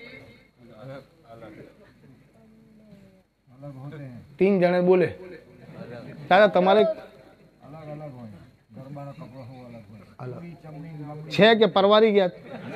तीन जने बोले दादा तुम्हारे छह के परवारी गया,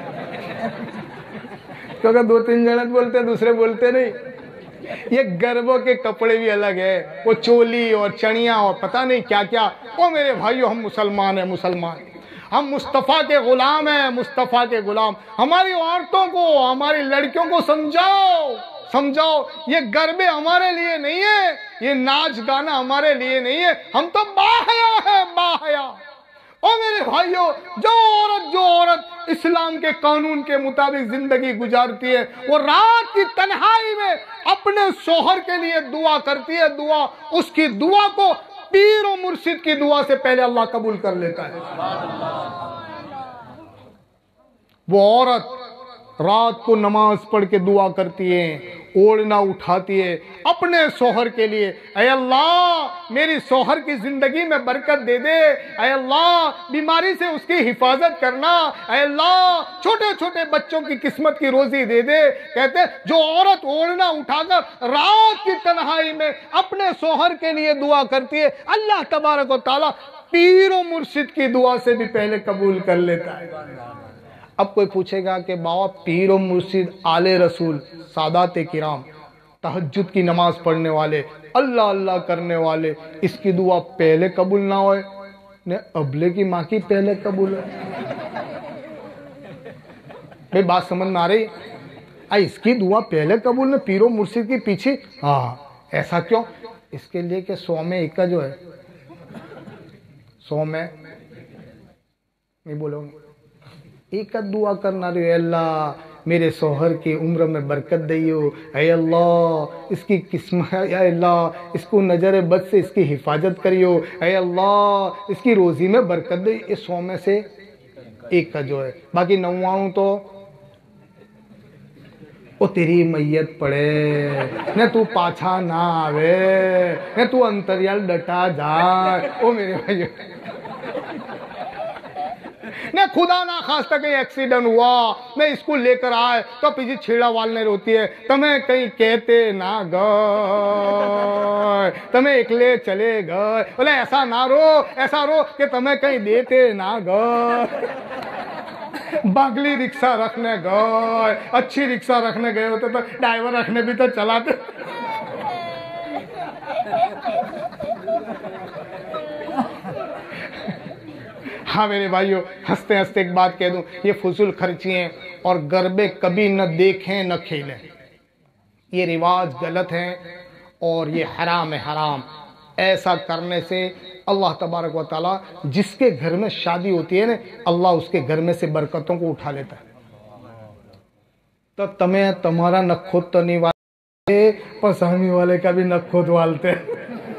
क्योंकि दो तीन जने बोलते दूसरे बोलते नहीं। ये गरबों के कपड़े भी अलग है, वो चोली और चनिया और पता नहीं क्या क्या। ओ मेरे भाइयों, हम मुसलमान हैं, मुसलमान, हम मुस्तफ़ा के गुलाम हैं, मुस्तफ़ा के गुलाम। हमारी औरतों को, हमारी लड़कियों को समझाओ, समझाओ, ये गरबे हमारे लिए नहीं है, ये नाच गाना हमारे लिए नहीं है, हम तो बाहया है, बाहया। ओ मेरे भाइयों, जो औरत इस्लाम के कानून के मुताबिक जिंदगी गुजारती है, वो रात की तन्हाई में अपने शोहर के लिए दुआ करती है, दुआ, उसकी दुआ को पीर और मुर्शिद की दुआ से पहले अल्लाह कबूल कर लेता है। वो औरत रात को नमाज पढ़ के दुआ करती है, ओढ़ना उठाती है अपने शोहर के लिए, ऐ अल्लाह मेरी शोहर की जिंदगी में बरकत दे दे, ऐ अल्लाह बीमारी से उसकी हिफाजत करना, ऐ अल्लाह छोटे छोटे बच्चों की किस्मत की रोजी दे दे। कहते हैं जो औरत ओढ़ना उठाकर रात की तन्हाई में अपने शोहर के लिए दुआ करती है, अल्लाह तबारक व तआला पीर व मुर्शिद की दुआ से भी पहले कबूल कर लेता है। अब कोई पूछेगा कि बाबा पीर और मुर्शिद, आले रसूल, सादात किराम, तहज्जुद की नमाज पढ़ने वाले, अल्लाह अल्लाह करने वाले, इसकी दुआ पहले कबूल ना होए ने अबले की माँ की पहले कबूल है? भाई बात समझ में आ रही? इसकी दुआ पहले कबूल ने पीर और मुर्शिद की पीछे? हाँ, ऐसा क्यों? इसके लिए कि 100 में एक का जो है, 100 में नहीं बोलोगे, एक दुआ करना रही, अल्लाह मेरे शोहर की उम्र में बरकत दियो, ऐ अल्लाह इसकी किस्मत, या अल्लाह इसको नज़र बद से इसकी हिफाजत करियो, ऐ अल्लाह इसकी रोज़ी में बरकत दे। ये 100 में से एक का जो है, बाकी 99 तो ओ तेरी मैयत पड़े न तू पाछा ना आवे न तू अंतरियाल डटा जाए। ओ मेरे भाई, न खुदा ना खास्ता कहीं एक्सीडेंट हुआ, मैं स्कूल लेकर आए तो पीछे छेड़ा वालने रोती है, तुम्हें कहीं कहते ना गए, तुम्हें एकले चले गए, बोले ऐसा ना रो, ऐसा रो कि तुम्हें कहीं देते ना गए। बागली रिक्शा रखने गए, अच्छी रिक्शा रखने गए होते तो ड्राइवर रखने भी तो चलाते। हाँ मेरे भाइयों, हंसते हंसते एक बात कह दूं, ये फजूल खर्ची हैं और गरबे कभी न देखें न खेलें, ये रिवाज गलत हैं और ये हराम है, हराम। ऐसा करने से अल्लाह तबारक व तआला जिसके घर में शादी होती है ना, अल्लाह उसके घर में से बरकतों को उठा लेता है। तो तुम्हें तुम्हारा नखोद तो नहीं वाले, पर सामने वाले का भी नखोद वालते हैं।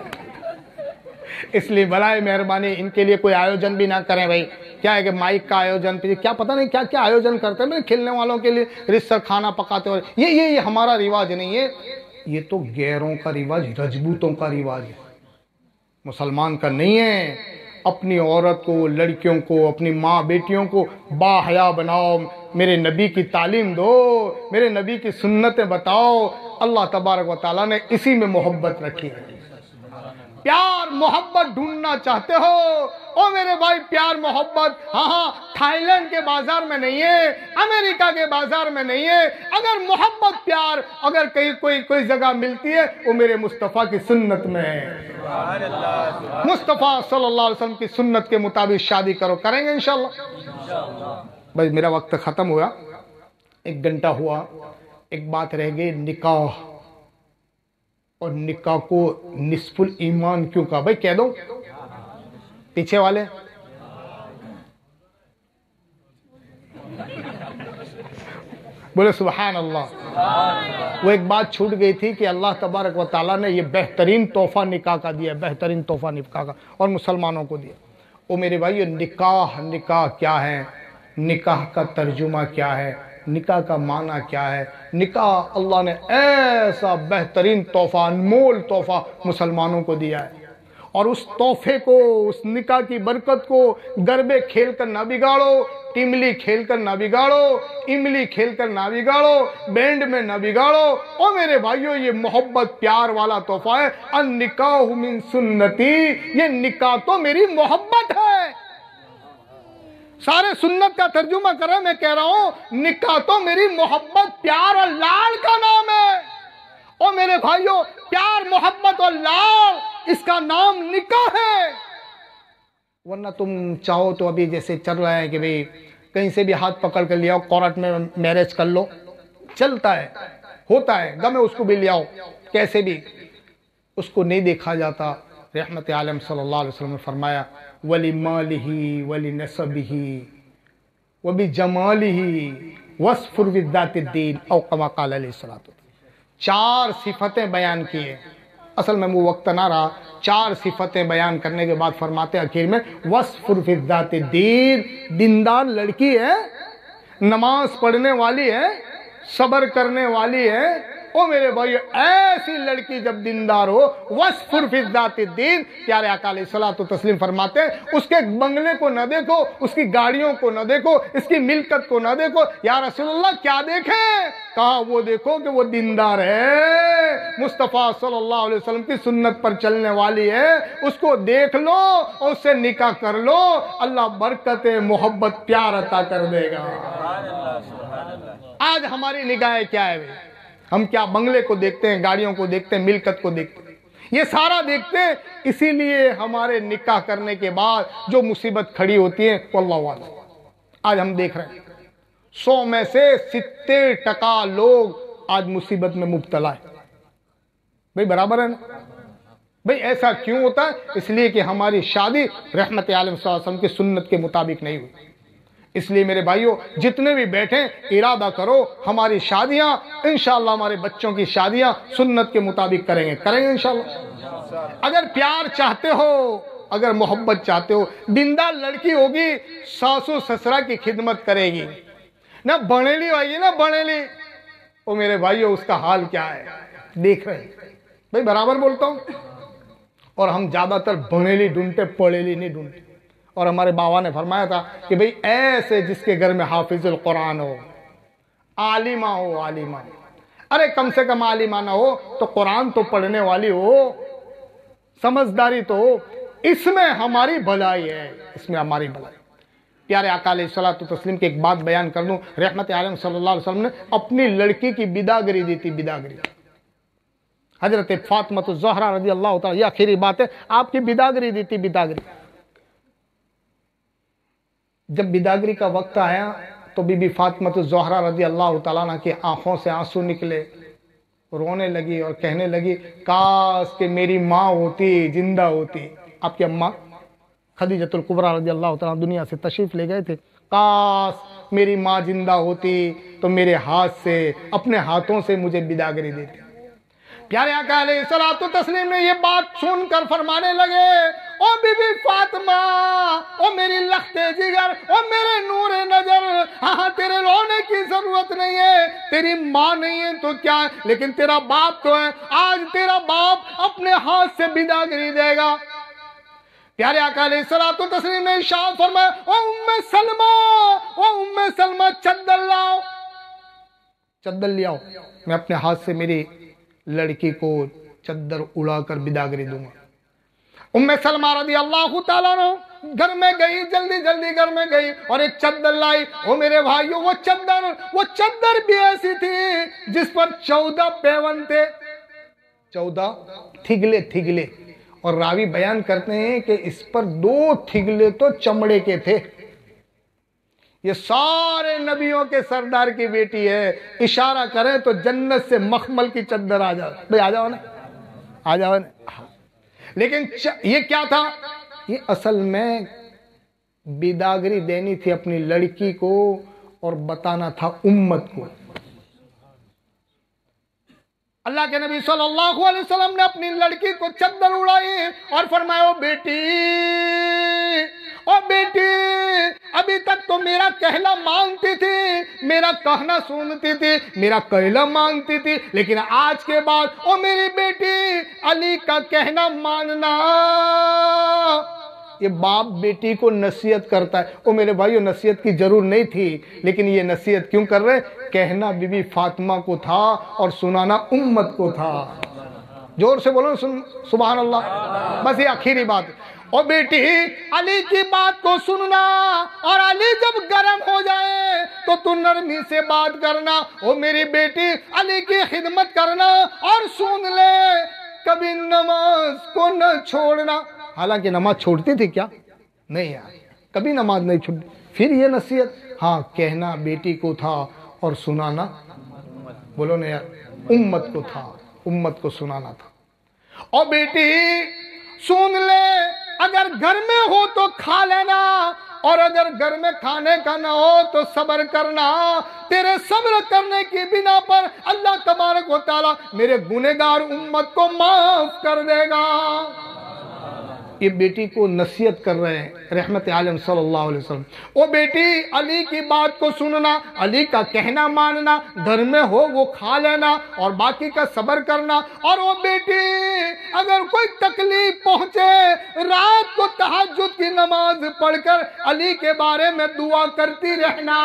इसलिए भलाई मेहरबानी इनके लिए कोई आयोजन भी ना करें भाई। क्या है कि माइक का आयोजन, क्या पता नहीं क्या क्या आयोजन करते हैं खेलने वालों के लिए, रिश्तर खाना पकाते हो, ये हमारा रिवाज नहीं है, ये तो गैरों का रिवाज, रजबूतों का रिवाज है, मुसलमान का नहीं है। अपनी औरत को, लड़कियों को, अपनी माँ बेटियों को बाहया बनाओ, मेरे नबी की तालीम दो, मेरे नबी की सुन्नतें बताओ। अल्लाह तबारक व तआला ने इसी में मोहब्बत रखी है। प्यार मोहब्बत ढूंढना चाहते हो ओ मेरे भाई प्यार मोहब्बत हाँ हाँ थाईलैंड के बाजार में नहीं है, अमेरिका के बाजार में नहीं है। अगर मोहब्बत प्यार अगर कहीं कोई जगह मिलती है वो मेरे मुस्तफ़ा की सुन्नत में है। मुस्तफ़ा सल्लल्लाहु अलैहि वसल्लम की सुन्नत के मुताबिक शादी करो, करेंगे इंशाअल्लाह। भाई मेरा वक्त खत्म हुआ, 1 घंटा हुआ, एक बात रह गई, निकाह। और निकाह को निस्फुल ईमान क्यों कहा? भाई कह दो पीछे वाले। बोले सुभान अल्लाह। वो एक बात छूट गई थी कि अल्लाह तबारक व ताला ने ये बेहतरीन तोहफा निकाह का दिया, बेहतरीन तोहफा निकाह का, और मुसलमानों को दिया। ओ मेरे भाई ये निकाह, निकाह क्या है, निकाह का तर्जुमा क्या है, निकाह का माना क्या है? निकाह अल्लाह ने ऐसा बेहतरीन तोहफा, अनमोल तोहफा मुसलमानों को दिया है। और उस तोहफे को, उस निकाह की बरकत को गरबे खेल कर ना बिगाड़ो, टिमली खेल कर ना बिगाड़ो, इमली खेल कर ना बिगाड़ो, बैंड में ना बिगाड़ो। ओ मेरे भाइयों ये मोहब्बत प्यार वाला तोहफा है। अन निकाह मिन सुन्नती, ये निकाह तो मेरी मोहब्बत है। सारे सुन्नत का तर्जुमा करें, मैं कह रहा हूं निकाह तो मेरी मोहब्बत प्यार और लाड़ का नाम है। ओ मेरे भाइयों प्यार मोहब्बत और लाड़ इसका नाम निकाह है। वरना तुम चाहो तो अभी जैसे चल रहा है कि भाई कहीं से भी हाथ पकड़ कर ले आओ, कोर्ट में मैरिज कर लो, चलता है, होता है, गमे उसको भी ले आओ, कैसे भी उसको नहीं देखा जाता। रहमत आलम सल्लल्लाहु अलैहि वसल्लम ने फरमाया वली मालिही वली नसबिही वबी जमालिही वस्फुर विद्दातिद्दीन औ कमा क़ाल अलैहि सलातो। 4 सिफतें बयान किए। असल में वो वक्त ना रहा, 4 सिफतें बयान करने के बाद फरमाते आखिर में वस्फुर विद्दातिद्दीन, दीनदार लड़की है, नमाज पढ़ने वाली है, सब्र करने वाली है। ओ मेरे भाई ऐसी लड़की जब दीनदार हो, वस्फुर फिज़्ज़ातिद्दीन, प्यारे आका अलैहिस्सलातु तस्लीम फरमाते हैं उसके बंगले को न देखो, उसकी गाड़ियों को न देखो, इसकी मिल्कत को न देखो। या रसूलुल्लाह क्या देखें? कहा वो देखो कि वो दीनदार है, मुस्तफ़ा सल्लल्लाहु अलैहि वसल्लम की सुन्नत पर चलने वाली है, उसको देख लो और उससे निकाह कर लो, अल्लाह बरकत मोहब्बत प्यार अता कर देगा। आज हमारी निगाहें क्या है भाई? हम क्या बंगले को देखते हैं, गाड़ियों को देखते हैं, मिल्कत को देखते हैं, ये सारा देखते हैं। इसीलिए हमारे निकाह करने के बाद जो मुसीबत खड़ी होती है वल्लाहु आलम। आज हम देख रहे हैं 100 में से 70% लोग आज मुसीबत में मुब्तला है। भाई बराबर है ना? भाई ऐसा क्यों होता है? इसलिए कि हमारी शादी रहमत आलम सल्लल्लाहु अलैहि वसल्लम की सुन्नत के मुताबिक नहीं हुई। इसलिए मेरे भाइयों जितने भी बैठे इरादा करो हमारी शादियां इंशाअल्लाह, हमारे बच्चों की शादियां सुन्नत के मुताबिक करेंगे इंशाअल्लाह। अगर प्यार चाहते हो, अगर मोहब्बत चाहते हो, दीनदार लड़की होगी, सासू ससुरा की खिदमत करेगी, ना बनेली होगी ना बनेली। ओ मेरे भाइयों उसका हाल क्या है देख रहे हैं। भाई बराबर बोलता हूं। और हम ज्यादातर बनेली ढूंढते, पढ़ेली नहीं ढूंढते। और हमारे बाबा ने फरमाया था कि भाई ऐसे जिसके घर में हाफिजुल कुरान हो, आलिमा हो, आलिमा, अरे कम से कम आलिमा ना हो तो कुरान तो पढ़ने वाली हो, समझदारी तो हो, इसमें हमारी भलाई है, इसमें हमारी भलाई। प्यारे आका अलैहिस्सलातु तस्लीम की एक बात बयान कर दूं, रहमत आलम सल्लल्लाहु अलैहि वसल्लम ने अपनी लड़की की बिदागरी दी थी, बिदागरी। हजरत फातिमा ज़हरा रज़ी अल्लाह तआला, ये आखिरी बात है, आपकी बिदागरी दी थी, बिदागरी। जब बिदागरी का वक्त आया तो बीबी फातिमा ज़हरा रज़ी अल्लाह तआला की आंखों से आंसू निकले, रोने लगी और कहने लगी काश कि मेरी माँ होती, जिंदा होती। आपकी अम्मा खदीजतुल कुबरा रज़ी अल्लाह तआला दुनिया से तशरीफ ले गए थे। काश मेरी माँ जिंदा होती तो मेरे हाथ से, अपने हाथों से मुझे बिदागरी देती। प्यारे आका अलैहिस्सलातु तस्लीम ने ये बात सुनकर फरमाने लगे, ओ बीबी फातिमा, ओ मेरी लख्ते जिगर, ओ मेरे नूरे नजर, हाँ तेरे रोने की जरूरत नहीं है, तेरी माँ नहीं है तो क्या, लेकिन तेरा बाप तो है। आज तेरा बाप अपने हाथ से बिदागरी देगा। प्यारे आका अलैहिस्सलातु तस्लीम ने इरशाद फरमाया, ओ उम्मे सलमा, ओ उम्मे सलमा, चद्दर लाओ, चद्दर ले आओ, मैं अपने हाथ से मेरी लड़की को चद्दर उड़ाकर बिदागरी दूंगा। उम्मे सलमा रज़ी अल्लाह तआला अन्हा घर में गई, जल्दी जल्दी घर में गई और एक चद्दर लाई। ओ मेरे भाइयों, वो चद्दर भी ऐसी थी जिस पर 14 पैवन थे, 14 थिगले। और रावी बयान करते हैं कि इस पर 2 थिगले तो चमड़े के थे। ये सारे नबियों के सरदार की बेटी है। इशारा करें तो जन्नत से मखमल की चद्दर आ जाओ भाई, आ जाओ ना, आ जाओ ना। लेकिन ये क्या था? ये असल में बिदागरी देनी थी अपनी लड़की को और बताना था उम्मत को। अल्लाह के नबी सल्लल्लाहु अलैहि वसल्लम ने अपनी लड़की को चद्दर उड़ाई और फरमाया, ओ बेटी, अभी तक तो मेरा कहना मानती थी, मेरा कहना सुनती थी, मेरा कहना मानती थी, लेकिन आज के बाद ओ मेरी बेटी, अली का कहना मानना। ये बाप बेटी को नसीहत करता है। ओ मेरे भाइयों, नसीहत की जरूर नहीं थी, लेकिन ये नसीहत क्यों कर रहे? कहना बीबी फातिमा को था और सुनाना उम्मत को था। जोर से बोलो सुभान अल्लाह। बस ये आखिरी बात। ओ बेटी, अली की बात को सुनना, और अली जब गर्म हो जाए तो तू नरमी से बात करना। ओ मेरी बेटी, अली की खिदमत करना और सुन ले, कभी नमाज को न छोड़ना। हालांकि नमाज छोड़ती थी क्या? नहीं यार, कभी नमाज नहीं छूटी। फिर ये नसीहत, हाँ, कहना बेटी को था और सुनाना, बोलो ना यार, उम्मत को था, उम्मत को सुनाना था। और बेटी सुन ले, अगर घर में हो तो खा लेना, और अगर घर में खाने का ना हो तो सब्र करना। तेरे सब्र करने की बिना पर अल्लाह तबारक व तआला मेरे गुनहगार उम्मत को माफ कर देगा। ये बेटी को नसीहत कर रहे हैं रहमत आलम सल्लल्लाहु अलैहि वसल्लम। ओ बेटी, अली की बात को सुनना, अली का कहना मानना, घर में हो वो खा लेना और बाकी का सब्र करना। और वो बेटी, अगर कोई तकलीफ पहुंचे, रात को तहज्जुद की नमाज पढ़कर अली के बारे में दुआ करती रहना।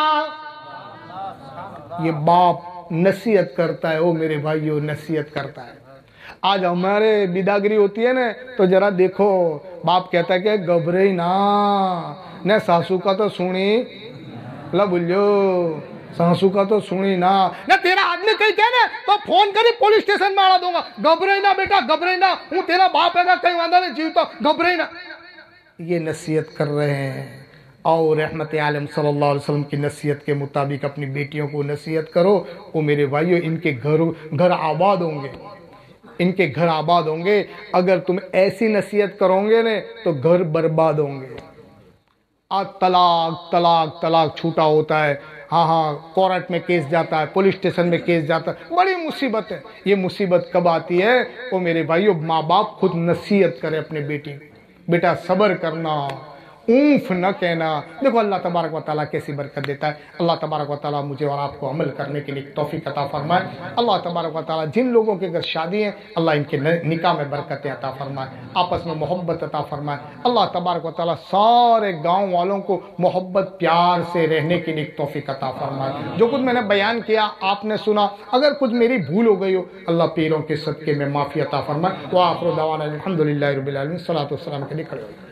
ये बाप नसीहत करता है। ओ मेरे भाइयों, नसीहत करता है। आज हमारे बिदागरी होती है ना, तो जरा देखो, बाप कहता है कि घबरे ना, न सासू का तो सुनी ला, बोलियो सासू का तो सुनी ना, न तेरा आदमी कहीं कहे ना तो फोन करी पुलिस स्टेशन में आड़ा दूंगा। घबरे ना बेटा, घबरे ना, हूँ तेरा बाप है ना, कहीं वादा नहीं, जीवता, घबरे ना। ये नसीहत कर रहे हैं। और रहमत आलम सल्लल्लाहु अलैहि वसल्लम की नसीहत के मुताबिक अपनी बेटियों को नसीहत करो। वो मेरे भाइयों, इनके घर आबाद होंगे, इनके घर आबाद होंगे। अगर तुम ऐसी नसीहत करोगे ने तो घर बर्बाद होंगे। आज तलाक तलाक तलाक छूटा होता है, हाँ, कोर्ट में केस जाता है, पुलिस स्टेशन में केस जाता है, बड़ी मुसीबत है। ये मुसीबत कब आती है? वो मेरे भाइयों, माँ बाप खुद नसीहत करे अपने बेटी, बेटा सब्र करना, ऊँफ न कहना। देखो अल्लाह तबारक व तआला कैसी बरकत देता है। अल्लाह तबारक व तआला मुझे और आपको अमल करने के लिए तौफीक अता फरमाए। अल्लाह तबारक व तआला जिन लोगों के घर शादी हैं, अल्लाह इनके निकाह में बरकतें अता फरमाए, आपस में मोहब्बत अता फरमाए। अल्लाह तबारक व तआला सारे गाँव वालों को मोहब्बत प्यार से रहने के लिए तौफीक अता फरमाए। जो कुछ मैंने बयान किया आपने सुना, अगर कुछ मेरी भूल हो गई हो, अल्लाह पीरों के सदके में माफ़ी अता फरमाए। व आखिर दवाना अल्हम्दुलिल्लाहि रब्बिल आलमीन। सलातो वस्सलाम के लिए खड़े हो।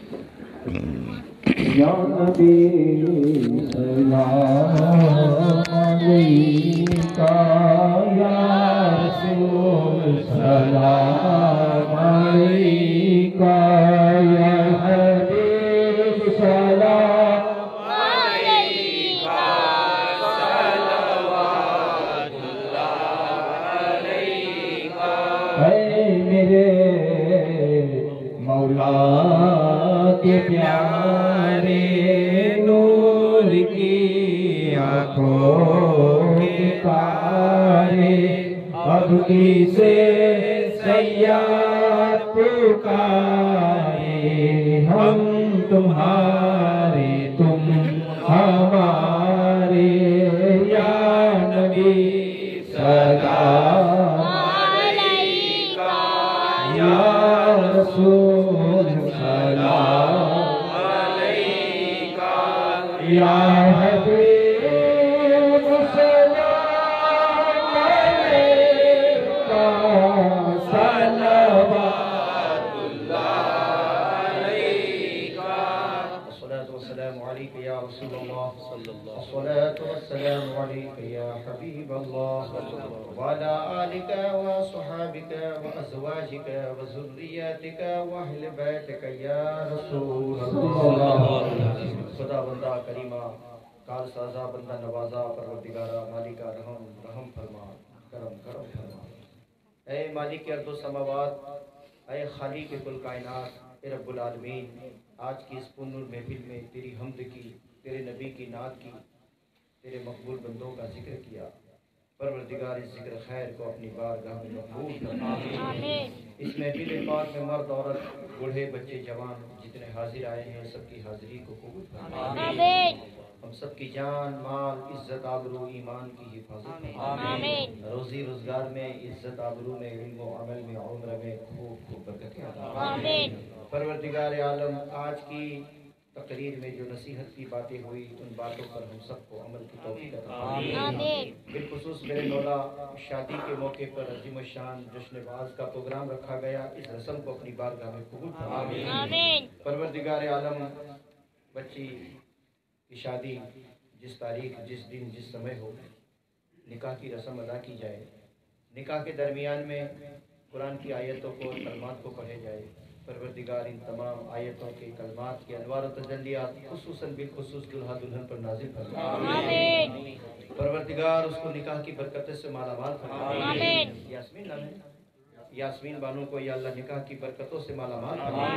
या नबी सलाम अलैका, या रसूल सलाम अलैका, या हबीब सलाम अलैका, सलवातुल्लाह अलैका। ऐ मेरे मौला के प्यारे, नूर की आँखों के तारे, अब किसे सैयद पुकारे, हम तुम्हारे तुम हमारे, या नबी सलाम अलैका, या रसूल सलाम अलैका, या हबीब सलाम अलैका, सलवातुल्लाह अलैका। अस्सलातु वस्सलामु अलैका या हबीब अल्लाह व अला आलिका व अस्हाबिका व अज़वाजिका व ज़ुर्रियतिका व अहले बैतिका या रसूल अल्लाह। खुदा बंदा करीमा कार साजा बंदा नवाजा परवरदिगारा मालिका रहम रहम फरमा करम करम फरमा। ऐ मालिक अर्ज़ व समावात, ऐ खालिक कुल कायनात, ए रब्बुल आलमीन, आज की इस पुरनूर महफिल में तेरी हम्द की, तेरे नबी की नात की, तेरे मकबूल बंदों का जिक्र किया। परवरदिगार इस जिक्र खैर को अपनी बारगाह में मकबूल फरमा। इस महफिल पाक में मर्द औरत बूढ़े बच्चे जवान जितने हाजिर आए हैं सबकी हाजिरी को कबूल फरमा। हम सबकी जान माल इज्जत आबरू ईमान की हिफाजत फरमा। रोजी रोजगार में इज्जत आबरू में इल्म व अमल में उम्र में खूब खूब बरकतें अता फरमा। परवरदिगार आलम, आज की तकरीर में जो नसीहत की बातें हुई उन बातों पर हम सबको अमल की तौफीक अता फरमा। बिलखुसूस मेरे मौला, शादी के मौके पर अजीम शान जश्न बाज का प्रोग्राम रखा गया, इस रस्म को अपनी बारगाह में कबूल फरमा। परवरदिगार आलम, बच्ची की शादी जिस तारीख जिस दिन जिस समय हो, निकाह की रस्म अदा की जाए। निकाह के दरमियान में कुरान की आयतों को कलमात को पढ़े जाए। परवरदिगार इन तमाम आयतों के कलमात के अनवार व तजल्लियात खुसूसन बिलखुसूस दुल्हा दुल्हन पर नाज़िल फरमा। परवरदिगार उसको निकाह की बरकत से मालामाल फरमा। यास्मीन नाम है, यास्मीन बानू को या अल्लाह निकाह की बरकतों से मालामाल फरमा।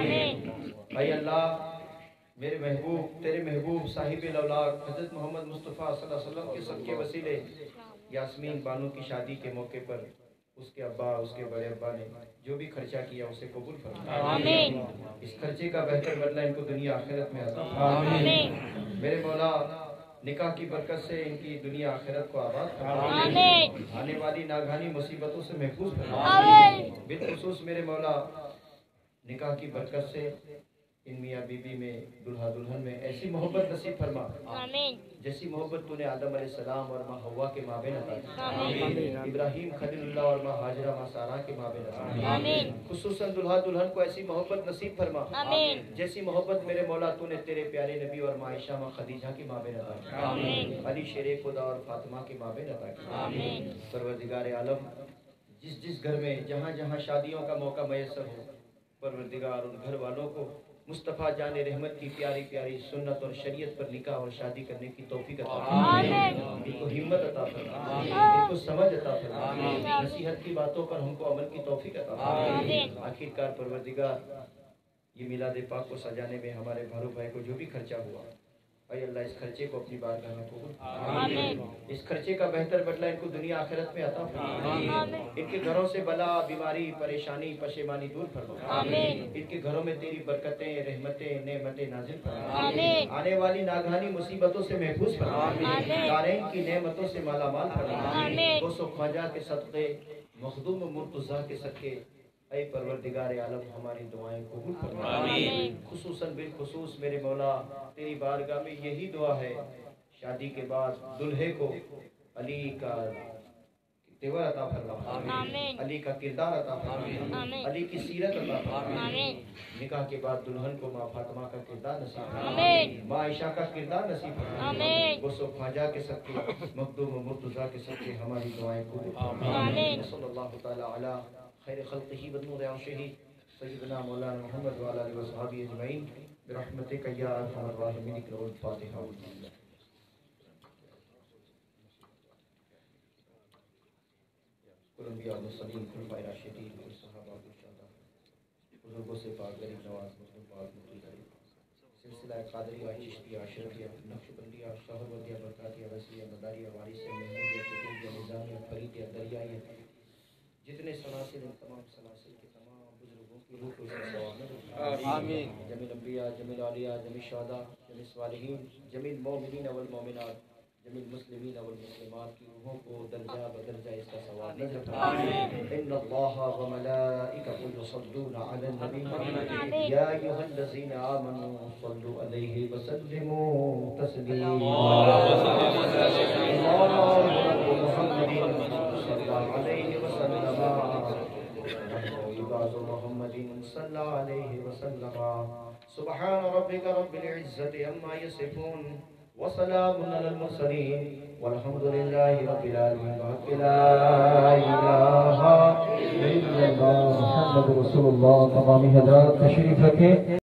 ऐ अल्लाह, मेरे महबूब तेरे महबूब साहिब लौलाक हज़रत मोहम्मद मुस्तफ़ा सल्लल्लाहु अलैहि वसल्लम के सबके वसीले यास्मीन बानू की शादी के मौके पर उसके अब्बा उसके बड़े अब्बा ने जो भी खर्चा किया उसे कबूल फरमा। इस खर्चे का बेहतर बदला इनको दुनिया आखिरत में अता फरमा। मेरे मौला, निकाह की बरकत से इनकी दुनिया आखिरत को आबाद फरमा। आने वाली नागहानी मुसीबतों से महफूज फरमा। बिलखुसूस मेरे मौला, निकाह की बरकत से इन मियाँ बीबी में दुल्हा दुल्हन में ऐसी मोहब्बत नसीब फरमा जैसी मोहब्बत तूने आदम अलैहिस्सलाम और माँ हव्वा के माबेन अता की, इब्राहीम खलीलुल्लाह और माँ हाजरा माँ सारा के माबेन अता की। खुसूसन दुल्हा दुल्हन को ऐसी मोहब्बत नसीब फरमा जैसी मोहब्बत मेरे मौला तूने तेरे प्यारे नबी और माँ आयशा माँ खदीजा की माबेन अता की, अली शेरे खुदा और फातिमा के माबेन अता की। परवरदिगार आलम, जिस जिस घर में जहाँ जहाँ शादियों का मौका मैसर हो, परवरदिगार उन घर वालों को मुस्तफ़ा जाने रहमत की प्यारी प्यारी सुन्नत और शरीयत पर निकाह और शादी करने की तौफीक अता फरमा। इनको हिम्मत अता फरमा, इनको समझ अता फरमा, नसीहत की बातों पर हमको अमल की तौफीक अता फरमा। आखिरकार परवरदिगार, ये मिलाद पाक को सजाने में हमारे भारू भाई को जो भी खर्चा हुआ, भाई अल्लाह इस खर्चे को अपनी बारगाह में कबूल फरमा। इस खर्चे का बेहतर बदला इनको दुनिया आखिरत में अता फरमा। इनके घरों से बला बीमारी परेशानी पशेमानी दूर फरमा। इनके घरों में तेरी बरकतें रहमतें नेमतें नाजिल फरमा। आने वाली नागहानी मुसीबतों से महफूज फरमा। दारैन की नेमतों से मालामाल फरमा। गौसो ख्वाजा के सदक़े मखदूम मुर्तज़ा के सदक़े ऐ परवरदिगार आलम हमारी दुआएं कबूल फरमा। खुसूसन बिलखुसूस मेरे मौला, तेरी बारगाह में यही दुआ है, शादी के बाद दुल्हे को अली का तेवर अता फरमा, अली का किरदार अता फरमा, अली की सीरत अता फरमा। निकाह के बाद दुल्हन को माँ फातिमा का किरदार नसीब फरमा, माँ आयशा का किरदार नसीब फरमा। गौसो ख्वाजा के सदक़े मखदूम मुर्तज़ा के सदक़े हमारी दुआएं कबूल फरमा। सल्लल्लाहु तआला अला खैर खल्क़िही व नूर अर्शिही सय्यिदना मौलाना मुहम्मद व अला आलिहि व अस्हाबिही अजमईन बिरहमतिका या अरहमर राहिमीन। फातिहा। कुलंबिया मुसल्लीन खुलफाए राशिदीन और सहाबा कुशादा बुजुर्गों से पाक गरीब नवाज मुस्लिम पाक मुतक़ी सिलसिला क़ादरिया चिश्तिया शरफिया नक्शबंदिया शहरवंदिया बरकातिया वसीया मदारिया वारिसिया महमूदिया कुतुबिया निज़ामिया फरीदिया दरियाया जितने सलासिल इन तमाम सलासिल के तमाम बुजुर्गों की रूह को इसका सवाब में आमीन। जमील अंबिया जमील आलिया जमील शुहदा जमील सालिहीन जमील मोमिनीन वल मोमिनात जमील मुस्लिमीन वल मुस्लिमात की रूहों को दर्जा बदर्जा इसका सवाब में आमीन। इन्नल्लाह व मलाइकतहु युसल्लूना अलन नबी या अय्युहल्लज़ीना आमनू सल्लु अलैहि व सल्लिमू तस्लीमा। सुब्हान रब्बिका रब्बिल इज्जति अम्मा यसिफून वसलामुन अलल मुरसलीन वल्हम्दुलिल्लाहि रब्बिल आलमीन। ला इलाहा इल्लल्लाह मुहम्मदुर रसूलुल्लाह। तमामी हज़रात तशरीफ रखें।